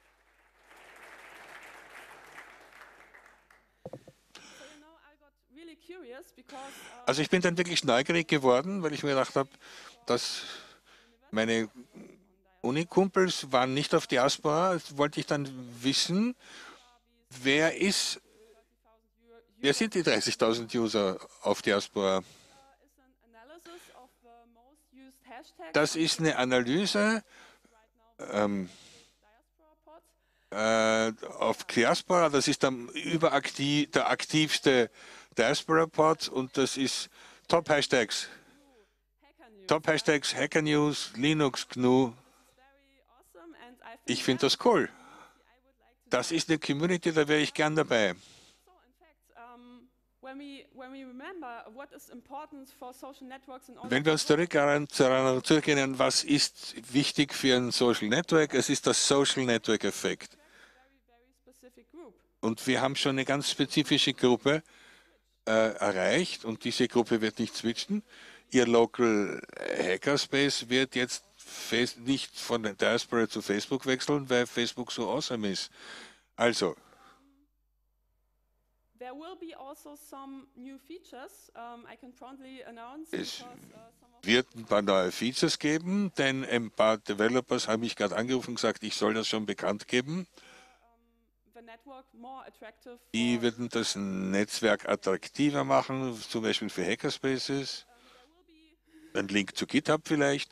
So I got really Also ich bin dann wirklich neugierig geworden, weil ich mir gedacht habe, dass meine Unikumpels waren nicht auf Diaspora. Jetzt wollte ich dann wissen, wer sind die 30.000 User auf Diaspora? Das ist eine Analyse auf Diaspora. Das ist dann der aktivste Diaspora-Pod und das ist Top-Hashtags. Top-Hashtags, Hacker News, Linux, GNU. Ich finde das cool. Das ist eine Community, da wäre ich gern dabei. Wenn wir uns zurückerinnern, was ist wichtig für ein Social Network? Es ist das Social Network Effekt. Und wir haben schon eine ganz spezifische Gruppe erreicht und diese Gruppe wird nicht switchen. Ihr Local Hackerspace wird jetzt nicht von der Diaspora zu Facebook wechseln, weil Facebook so awesome ist. Also, es wird ein paar neue Features geben, denn ein paar Developers haben mich gerade angerufen und gesagt, ich soll das schon bekannt geben. Die werden das Netzwerk attraktiver machen, zum Beispiel für Hackerspaces. Ein Link zu GitHub vielleicht.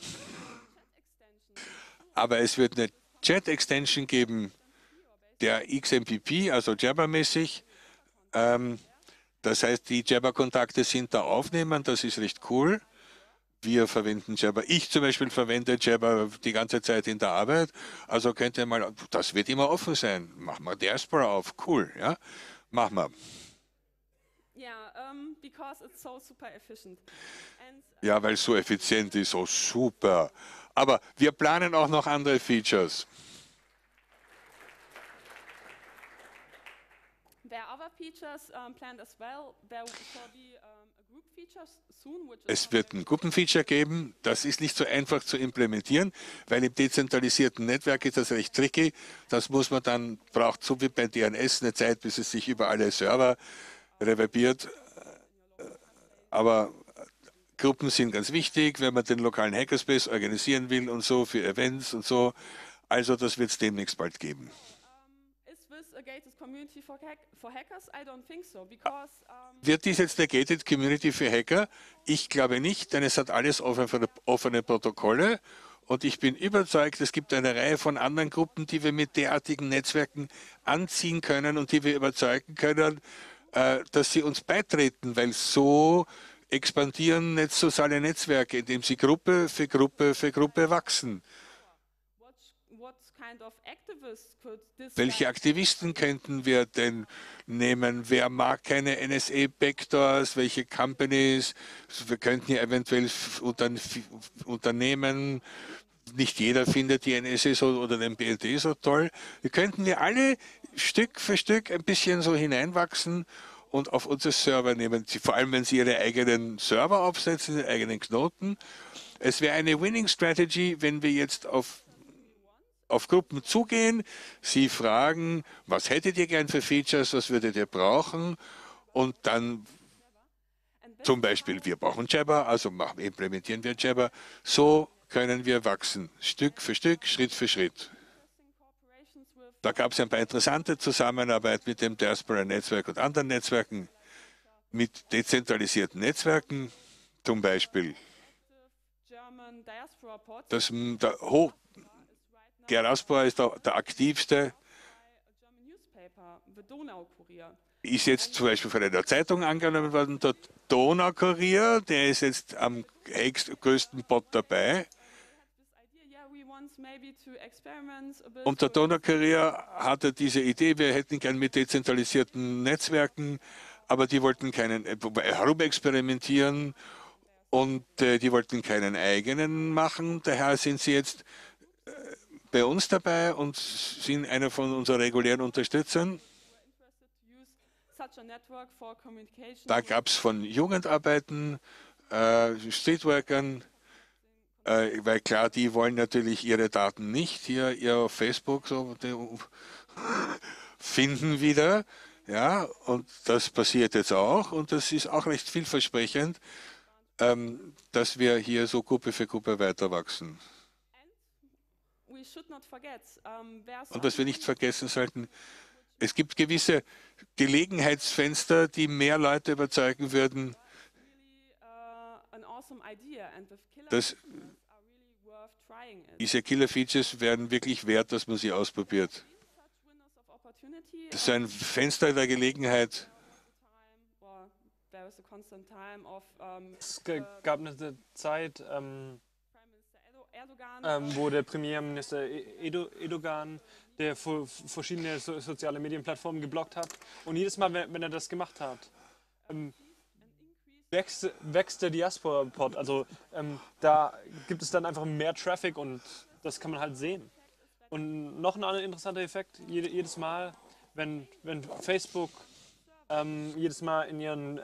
Aber es wird eine Chat-Extension geben, der XMPP, also Jabber-mäßig. Das heißt, die Jabber-Kontakte sind da aufnehmen, das ist recht cool. Wir verwenden Jabber. Ich zum Beispiel verwende Jabber die ganze Zeit in der Arbeit. Also könnte mal, das wird immer offen sein. Machen wir Diaspora auf. Cool, ja? Machen wir. Ja, weil es so effizient ist, so super. Aber wir planen auch noch andere Features. Es wird ein Gruppenfeature geben, das ist nicht so einfach zu implementieren, weil im dezentralisierten Netzwerk ist das recht tricky. Das muss man dann, braucht so wie bei DNS eine Zeit, bis es sich über alle Server reverbiert. Aber Gruppen sind ganz wichtig, wenn man den lokalen Hackerspace organisieren will und so für Events und so. Also das wird es demnächst bald geben. Wird dies jetzt eine Gated Community für Hacker? Ich glaube nicht, denn es hat alles offene Protokolle und ich bin überzeugt, es gibt eine Reihe von anderen Gruppen, die wir mit derartigen Netzwerken anziehen können und die wir überzeugen können, dass sie uns beitreten, weil so expandieren soziale Netzwerke, indem sie Gruppe für Gruppe für Gruppe wachsen. Welche Aktivisten könnten wir denn nehmen? Wer mag keine NSA-Backdoors? Welche Companies? Wir könnten hier eventuell Unternehmen, nicht jeder findet die NSA so oder den BND so toll. Wir könnten wir alle Stück für Stück ein bisschen so hineinwachsen und auf unsere Server nehmen. Vor allem, wenn sie ihre eigenen Server aufsetzen, ihre eigenen Knoten. Es wäre eine Winning Strategy, wenn wir jetzt auf Gruppen zugehen, sie fragen, was hättet ihr gern für Features, was würdet ihr brauchen und dann zum Beispiel, wir brauchen Jabber, also implementieren wir Jabber. So können wir wachsen, Stück für Stück, Schritt für Schritt. Da gab es ein paar interessante Zusammenarbeit mit dem Diaspora-Netzwerk und anderen Netzwerken, mit dezentralisierten Netzwerken, zum Beispiel. Diaspora ist der aktivste, ist jetzt zum Beispiel von einer Zeitung angenommen worden, der Donaukurier, der ist jetzt am größten Bot dabei. Und der Donaukurier hatte diese Idee, wir hätten gern mit dezentralisierten Netzwerken, aber die wollten keinen herumexperimentieren und die wollten keinen eigenen machen. Daher sind sie jetzt bei uns dabei und sind einer von unseren regulären Unterstützern. Da gab es von Jugendarbeiten, Streetworkern, weil klar, die wollen natürlich ihre Daten nicht hier auf Facebook so finden wieder. Ja, und das passiert jetzt auch und das ist auch recht vielversprechend, dass wir hier so Gruppe für Gruppe weiter wachsen. We should not forget, there are Und was wir certain nicht windows vergessen sollten, es gibt gewisse Gelegenheitsfenster, die mehr Leute überzeugen würden, really an awesome idea, and with killer dass features are really worth trying it. diese Killer-Features werden wirklich wert, dass man sie ausprobiert. Such windows of opportunity, Das ist ein Fenster der Gelegenheit. or there is a constant time of Es gab eine Zeit, Prime Minister Erdogan. wo der Premierminister Erdogan, der verschiedene soziale Medienplattformen geblockt hat. Und jedes Mal, wenn er das gemacht hat, wächst der Diaspora-Pod. Also da gibt es dann einfach mehr Traffic und das kann man halt sehen. Und noch ein anderer interessanter Effekt, jedes Mal, wenn Facebook jedes Mal in ihren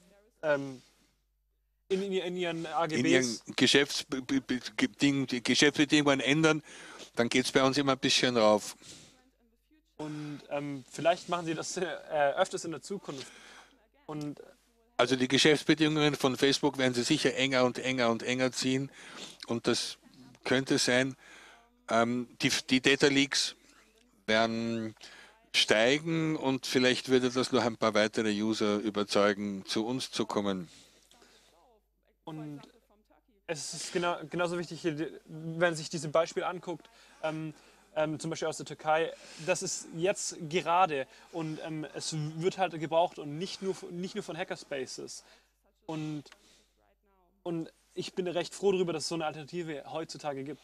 in ihren In ihren AGBs Geschäftsbedingungen ändern, dann geht es bei uns immer ein bisschen rauf. und vielleicht machen sie das öfters in der Zukunft. Und Also die Geschäftsbedingungen von Facebook werden sie sicher enger und enger und enger ziehen. Und das könnte sein, die Data Leaks werden steigen und vielleicht würde das noch ein paar weitere User überzeugen, zu uns zu kommen. Und es ist genauso wichtig, wenn man sich diese Beispiele anguckt, zum Beispiel aus der Türkei, das ist jetzt gerade und es wird halt gebraucht und nicht nur von Hackerspaces. Und ich bin recht froh darüber, dass es so eine Alternative heutzutage gibt.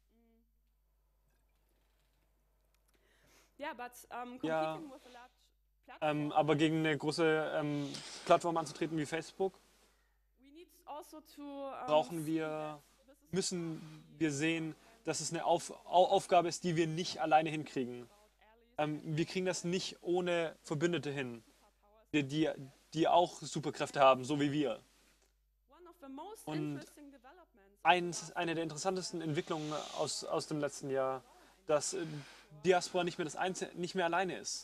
Yeah, but Ja, competing with a large platform, aber gegen eine große Plattform anzutreten wie Facebook, we need also to müssen wir sehen, dass es eine Aufgabe ist, die wir nicht alleine hinkriegen. Wir kriegen das nicht ohne Verbündete hin, die auch Superkräfte haben, so wie wir. one of the most Und interesting developments eine der interessantesten Entwicklungen aus dem letzten Jahr, dass Diaspora nicht mehr alleine ist.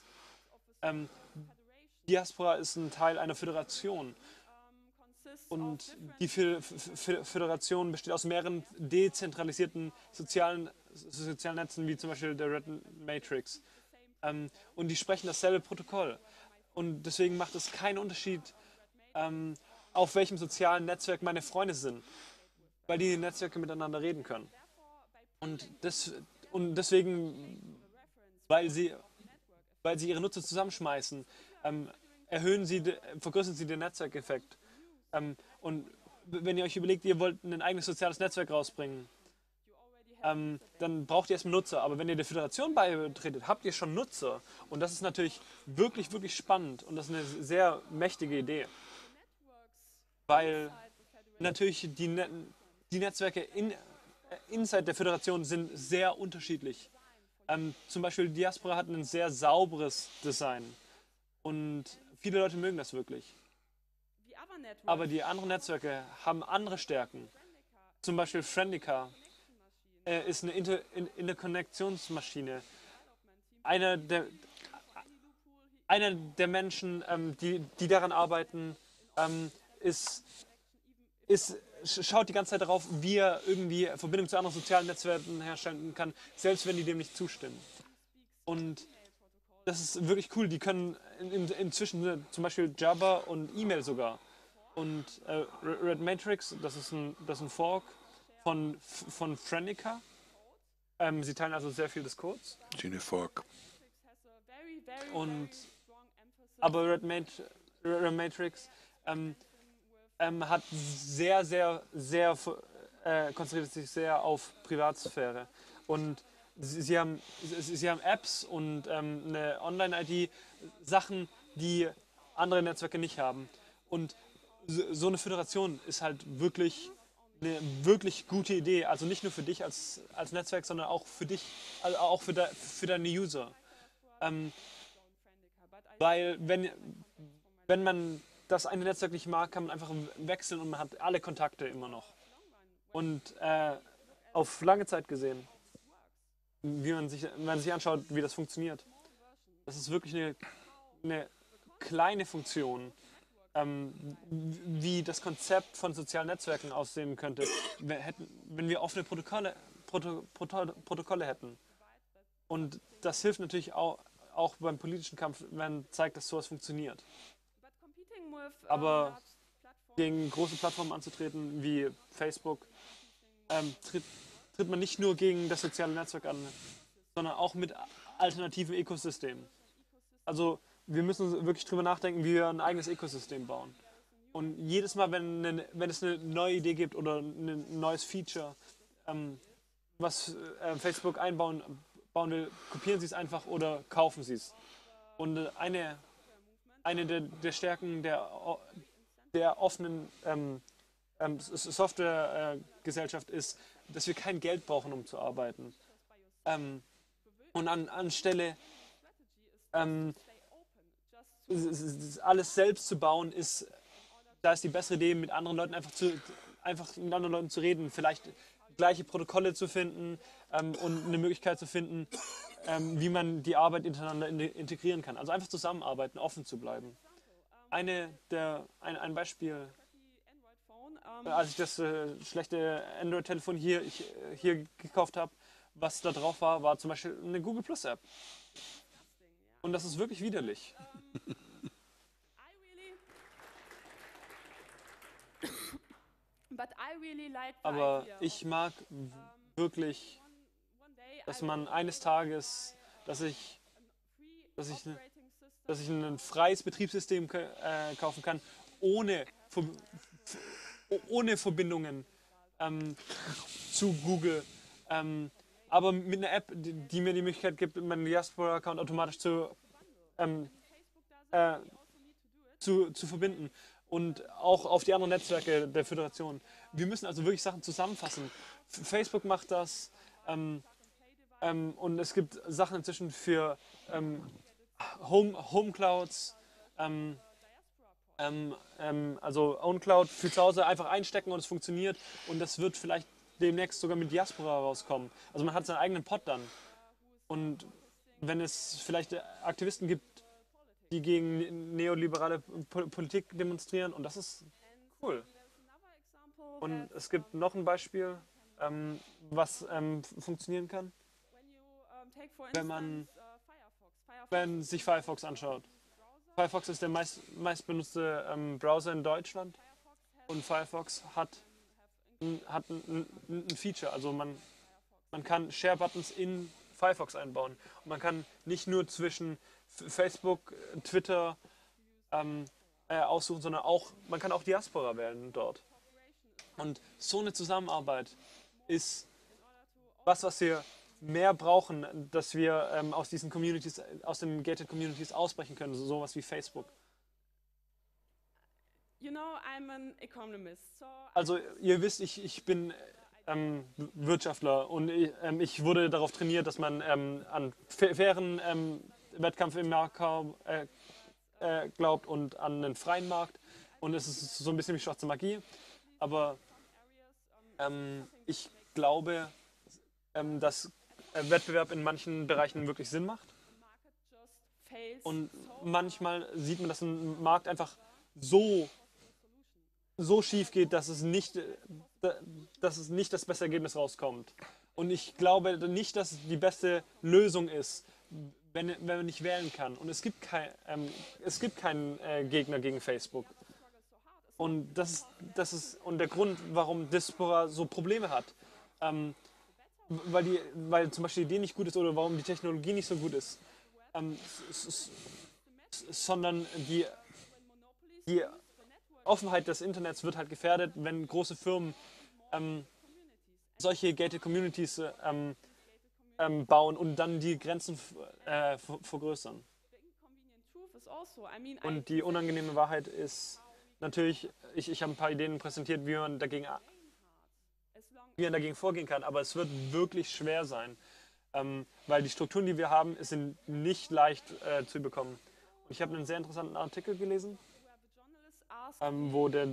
Diaspora ist ein Teil einer Föderation. consists Und of different die Föderation besteht aus mehreren dezentralisierten sozialen Netzen, wie zum Beispiel der Red Matrix. Und die sprechen dasselbe Protokoll. Und deswegen macht es keinen Unterschied, auf welchem sozialen Netzwerk meine Freunde sind, weil die Netzwerke miteinander reden können. Und deswegen, weil sie ihre Nutzer zusammenschmeißen, vergrößern sie den Netzwerkeffekt. Und wenn ihr euch überlegt, ihr wollt ein eigenes soziales Netzwerk rausbringen, dann braucht ihr erstmal Nutzer. Aber wenn ihr der Föderation beitretet, habt ihr schon Nutzer. Und das ist natürlich wirklich, wirklich spannend. Und das ist eine sehr mächtige Idee. Weil natürlich die Netzwerke inside der Föderation sind sehr unterschiedlich. Zum Beispiel Diaspora hat ein sehr sauberes Design. Und viele Leute mögen das wirklich. the other networks. Aber die anderen Netzwerke haben andere Stärken. Zum Beispiel Friendica ist eine Interkonnektionsmaschine. Einer der Menschen, die daran arbeiten, schaut die ganze Zeit darauf, wie er irgendwie Verbindung zu anderen sozialen Netzwerken herstellen kann, selbst wenn die dem nicht zustimmen. Und das ist wirklich cool. Die können inzwischen zum Beispiel Java und E-Mail sogar. Und Red Matrix, das ist ein Fork von Friendica. Sie teilen also sehr viel des Codes. Gene Fork. has a very, very, Und very strong emphasis aber Red Matrix hat konzentriert sich sehr auf Privatsphäre. Und sie haben Apps und eine Online-ID, Sachen, die andere Netzwerke nicht haben. Und so eine Föderation ist halt wirklich eine wirklich gute Idee. Also nicht nur für dich als Netzwerk, sondern auch für dich, also auch für deine User. Weil wenn man das eine Netzwerk nicht mag, kann man einfach wechseln und man hat alle Kontakte immer noch. Und auf lange Zeit gesehen, wenn man sich anschaut, wie das funktioniert, das ist wirklich eine kleine Funktion, wie das Konzept von sozialen Netzwerken aussehen könnte, wenn wir offene Protokolle hätten. Und das hilft natürlich auch beim politischen Kampf, wenn man zeigt, dass sowas funktioniert. Aber gegen große Plattformen anzutreten wie Facebook, tritt man nicht nur gegen das soziale Netzwerk an, sondern auch mit alternativen Ökosystemen. Also wir müssen wirklich drüber nachdenken, wie wir ein eigenes Ökosystem bauen. Und jedes Mal, wenn es eine neue Idee gibt oder ein neues Feature, was Facebook bauen will, kopieren Sie es einfach oder kaufen Sie es. Und eine der Stärken der offenen Softwaregesellschaft ist, dass wir kein Geld brauchen, um zu arbeiten. Und anstelle alles selbst zu bauen, da ist die bessere Idee, mit anderen Leuten einfach mit anderen Leuten zu reden, vielleicht gleiche Protokolle zu finden und eine Möglichkeit zu finden, wie man die Arbeit miteinander integrieren kann. Also einfach zusammenarbeiten, offen zu bleiben. Ein Beispiel, als ich das schlechte Android-Telefon hier gekauft habe, was da drauf war zum Beispiel eine Google Plus App. Und das ist wirklich widerlich. Aber ich mag wirklich, dass man eines Tages, dass ich ein freies Betriebssystem kaufen kann, ohne Verbindungen zu Google, aber mit einer App, die mir die Möglichkeit gibt, meinen Diaspora-Account automatisch zu verbinden und auch auf die anderen Netzwerke der Föderation. Wir müssen also wirklich Sachen zusammenfassen. Facebook macht das und es gibt Sachen inzwischen für Home Clouds, also OwnCloud für zu Hause einfach einstecken und es funktioniert und das wird vielleicht demnächst sogar mit Diaspora rauskommen. Also man hat seinen eigenen Pod dann. Und wenn es vielleicht Aktivisten gibt, die gegen neoliberale Politik demonstrieren und das ist cool. Und es gibt noch ein Beispiel, was funktionieren kann, wenn sich Firefox anschaut. Firefox ist der meistbenutzte Browser in Deutschland und Firefox hat ein Feature, also man kann Share-Buttons in Firefox einbauen. Und man kann nicht nur zwischen Facebook, Twitter aussuchen, sondern man kann auch Diaspora wählen dort. Und so eine Zusammenarbeit ist was wir mehr brauchen, dass wir aus diesen Communities, aus den Gated Communities ausbrechen können, sowas wie Facebook. Also ihr wisst, ich bin Wirtschaftler und ich wurde darauf trainiert, dass man an fairen Wettkampf im Markt glaubt und an einen freien Markt. Und es ist so ein bisschen wie schwarze Magie. Aber ich glaube, dass Wettbewerb in manchen Bereichen wirklich Sinn macht. Und manchmal sieht man, dass ein Markt einfach so schief geht, dass es nicht das beste Ergebnis rauskommt. Und ich glaube nicht, dass es die beste Lösung ist, wenn man nicht wählen kann. Und es gibt keinen Gegner gegen Facebook. Und das ist der Grund, warum Diaspora so Probleme hat. Weil zum Beispiel die Idee nicht gut ist oder warum die Technologie nicht so gut ist. Sondern die Offenheit des Internets wird halt gefährdet, wenn große Firmen solche gated Communities bauen und dann die Grenzen vergrößern. Und die unangenehme Wahrheit ist natürlich, ich habe ein paar Ideen präsentiert, wie man dagegen vorgehen kann, aber es wird wirklich schwer sein, weil die Strukturen, die wir haben, sind nicht leicht zu bekommen. Und ich habe einen sehr interessanten Artikel gelesen, wo der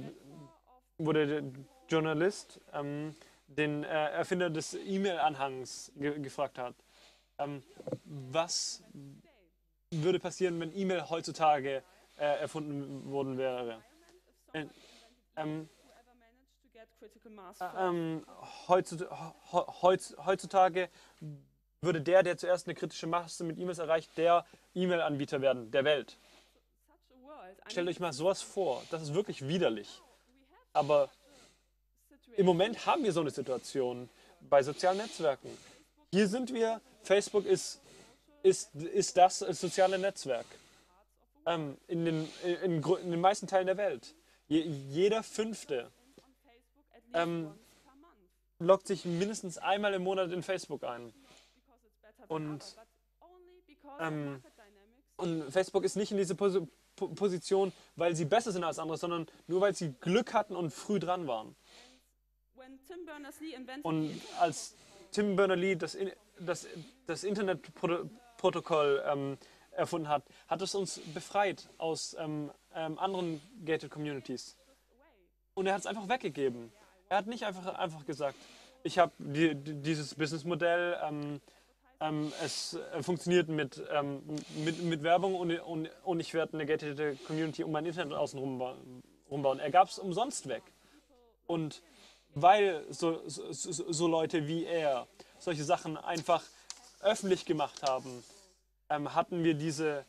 Journalist den Erfinder des E-Mail-Anhangs gefragt hat, was würde passieren, wenn E-Mail heutzutage erfunden worden wäre. If Ähm, whoever managed to get critical mass first. heutzutage würde der zuerst eine kritische Masse mit E-Mails erreicht, der E-Mail-Anbieter werden der Welt. Such a world. Stellt euch mal sowas vor. Das ist wirklich widerlich. We have Aber im situation. Moment haben wir so eine Situation bei sozialen Netzwerken. Hier sind wir. Facebook ist das soziale Netzwerk in den meisten Teilen der Welt. Jeder Fünfte On Facebook at least ähm, once per month loggt sich mindestens einmal im Monat in Facebook ein. because it's better than Und, other, but only because ähm, of market dynamics. Und Facebook ist nicht in diese Position, weil sie besser sind als andere, sondern nur weil sie Glück hatten und früh dran waren. When Tim Berners-Lee invented Und als Tim Berners-Lee das Internetprotokoll erfunden hat, hat es uns befreit aus anderen Gated Communities. Und er hat es einfach weggegeben. Er hat nicht einfach gesagt, ich habe dieses Businessmodell, es funktioniert mit Werbung und ich werde eine gated Community um mein Internet außen rumbauen. Er gab es umsonst weg. Und weil so Leute wie er solche Sachen einfach öffentlich gemacht haben, hatten wir diese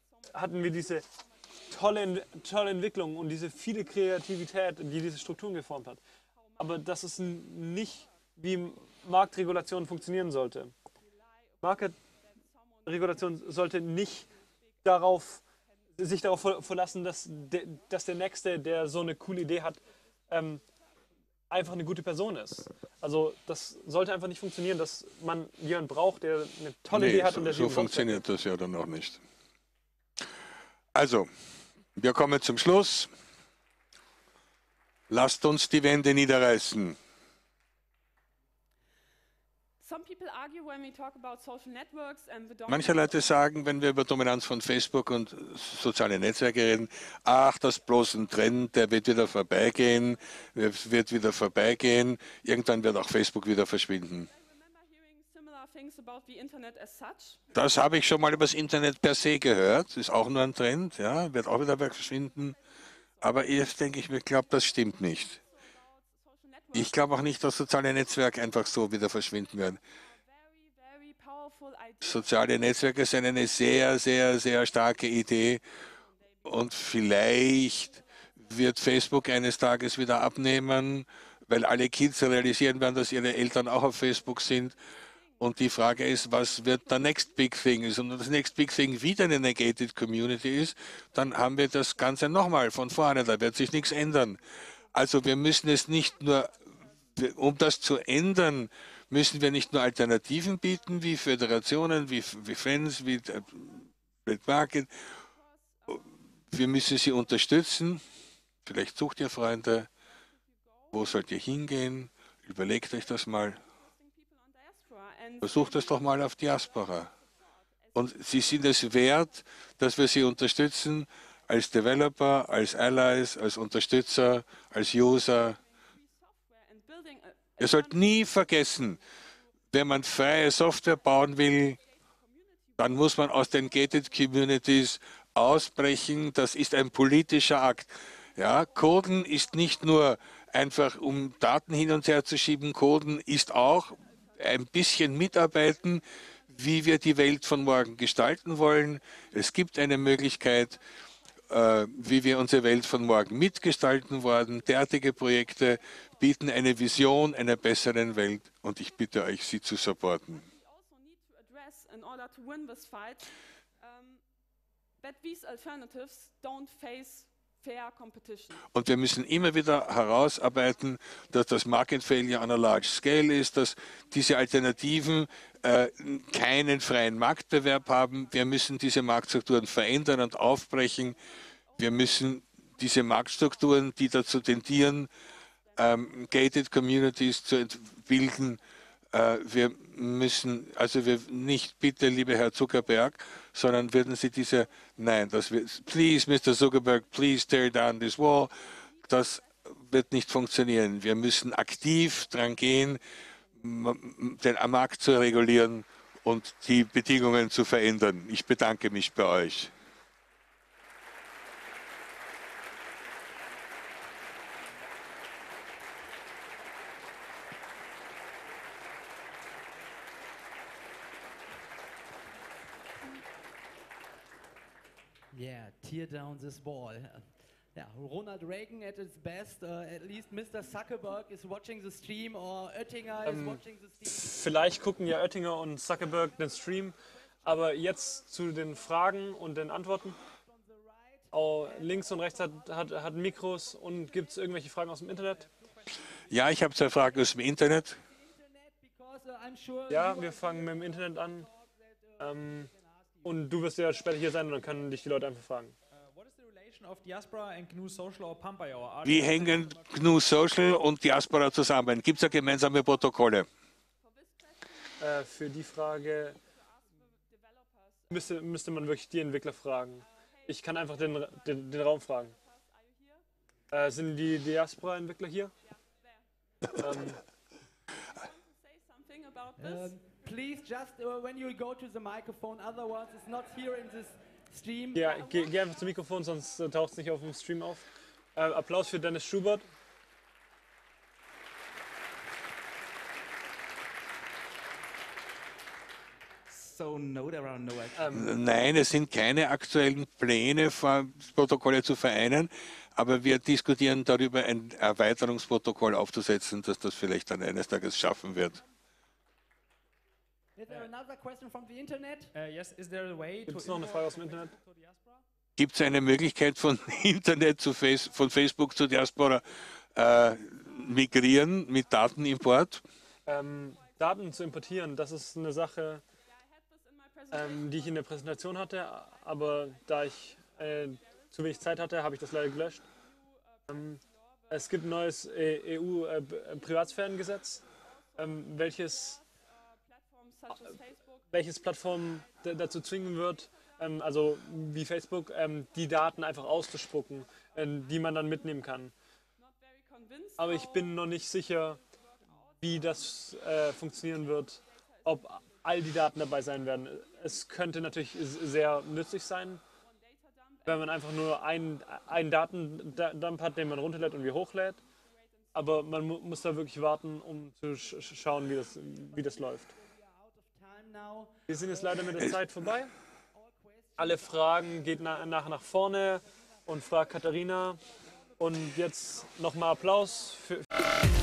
tolle Entwicklung und diese viele Kreativität, die diese Strukturen geformt hat. Aber das ist nicht, wie Marktregulation funktionieren sollte. Marktregulation sollte nicht sich darauf verlassen, dass der Nächste, der so eine coole Idee hat, einfach eine gute Person ist. Also das sollte einfach nicht funktionieren, dass man jemanden braucht, der eine tolle Idee hat und der so funktioniert das ja dann auch nicht. Also, wir kommen zum Schluss. Lasst uns die Wände niederreißen. Some people argue when we talk about social networks and the Manche Leute sagen, wenn wir über Dominanz von Facebook und soziale Netzwerke reden, ach, das ist bloß ein Trend, der wird wieder vorbeigehen, irgendwann wird auch Facebook wieder verschwinden. remember hearing similar things about the internet as such. Das habe ich schon mal über das Internet per se gehört, das ist auch nur ein Trend, ja, wird auch wieder verschwinden. Aber jetzt denke ich mir, das stimmt nicht. Social networks Ich glaube auch nicht, dass soziale Netzwerke einfach so wieder verschwinden werden. are very powerful ideas. Soziale Netzwerke sind eine sehr, sehr, sehr starke Idee und vielleicht wird Facebook eines Tages wieder abnehmen, weil alle Kids realisieren werden, dass ihre Eltern auch auf Facebook sind. Und die Frage ist, was wird der Next Big Thing ist? Und wenn das Next Big Thing wieder eine negated Community ist, dann haben wir das Ganze nochmal von vorne. Da wird sich nichts ändern. Also wir müssen es nicht nur, um das zu ändern, müssen wir nicht nur Alternativen bieten, wie Föderationen, wie Friends, wie Red Market. Wir müssen sie unterstützen. Vielleicht sucht ihr Freunde. Wo sollt ihr hingehen? Überlegt euch das mal. People on diaspora and Versucht es doch mal auf Diaspora. Und sie sind es wert, dass wir sie unterstützen als Developer, als Allies, als Unterstützer, als User. software and building a Ihr sollt nie vergessen, wenn man freie Software bauen will, dann muss man aus den Gated Communities ausbrechen. Das ist ein politischer Akt. Ja, Coden ist nicht nur einfach, um Daten hin und her zu schieben. Coden ist auch ein bisschen mitarbeiten, wie wir die Welt von morgen gestalten wollen. Es gibt eine Möglichkeit, wie wir unsere Welt von morgen mitgestalten wollen. Derartige Projekte bieten eine Vision einer besseren Welt und ich bitte euch, sie zu supporten. we also need to address in order to win this fight that these alternatives don't face fair competition. Und wir müssen immer wieder herausarbeiten, dass das Market Failure on a large scale ist, dass diese Alternativen keinen freien Marktbewerb haben. Wir müssen diese Marktstrukturen verändern und aufbrechen. Wir müssen diese Marktstrukturen, die dazu tendieren, Gated Communities zu bilden, wir müssen, also wir nicht bitte, lieber Herr Zuckerberg, sondern würden Sie diese, nein, das wird, please, Mr. Zuckerberg, please tear down this wall. Das wird nicht funktionieren. Wir müssen aktiv dran gehen, den Markt zu regulieren und die Bedingungen zu verändern. Ich bedanke mich bei euch. Yeah, tear down this wall. Yeah, Ronald Reagan at its best. At least Mr. Zuckerberg is watching the stream or Oettinger is watching the stream. Vielleicht gucken ja Oettinger und Zuckerberg den Stream, aber jetzt zu den Fragen und den Antworten. Oh, links und rechts hat Mikros und gibt es irgendwelche Fragen aus dem Internet? Ja, ich habe 2 Fragen aus dem Internet. Ja, wir fangen mit dem Internet an. Und du wirst ja später hier sein und dann können dich die Leute einfach fragen. Wie hängen GNU Social und Diaspora zusammen? Gibt es da gemeinsame Protokolle? Für die Frage müsste man wirklich die Entwickler fragen. Ich kann einfach den Raum fragen. Sind die Diaspora-Entwickler hier? Please just when you go to the microphone, otherwise it's not here in this stream. Ja, geh einfach zum Mikrofon, sonst taucht es nicht auf dem Stream auf. Applaus für Dennis Schubert. So no, there are no Nein, es sind keine aktuellen Pläne, Protokolle zu vereinen, aber wir diskutieren darüber, ein Erweiterungsprotokoll aufzusetzen, dass das vielleicht dann eines Tages schaffen wird. Is there another question from the internet? Yes, is there a way Gibt es noch eine Frage aus dem Internet? Gibt es eine Möglichkeit von Internet von Facebook zu Diaspora migrieren mit Datenimport? Daten zu importieren, das ist eine Sache, die ich in der Präsentation hatte, aber da ich zu wenig Zeit hatte, habe ich das leider gelöscht. Es gibt ein neues EU-Privatsphärengesetz, welches Plattformen dazu zwingen wird, also wie Facebook, die Daten einfach auszuspucken, die man dann mitnehmen kann. Aber ich bin noch nicht sicher, wie das funktionieren wird, ob all die Daten dabei sein werden. Es könnte natürlich sehr nützlich sein, wenn man einfach nur einen Datendump hat, den man runterlädt und wieder hochlädt. Aber man muss da wirklich warten, um zu schauen, wie das läuft. Wir sind jetzt leider mit der Zeit vorbei. Alle Fragen geht nach vorne und fragt Katharina. Und jetzt nochmal Applaus für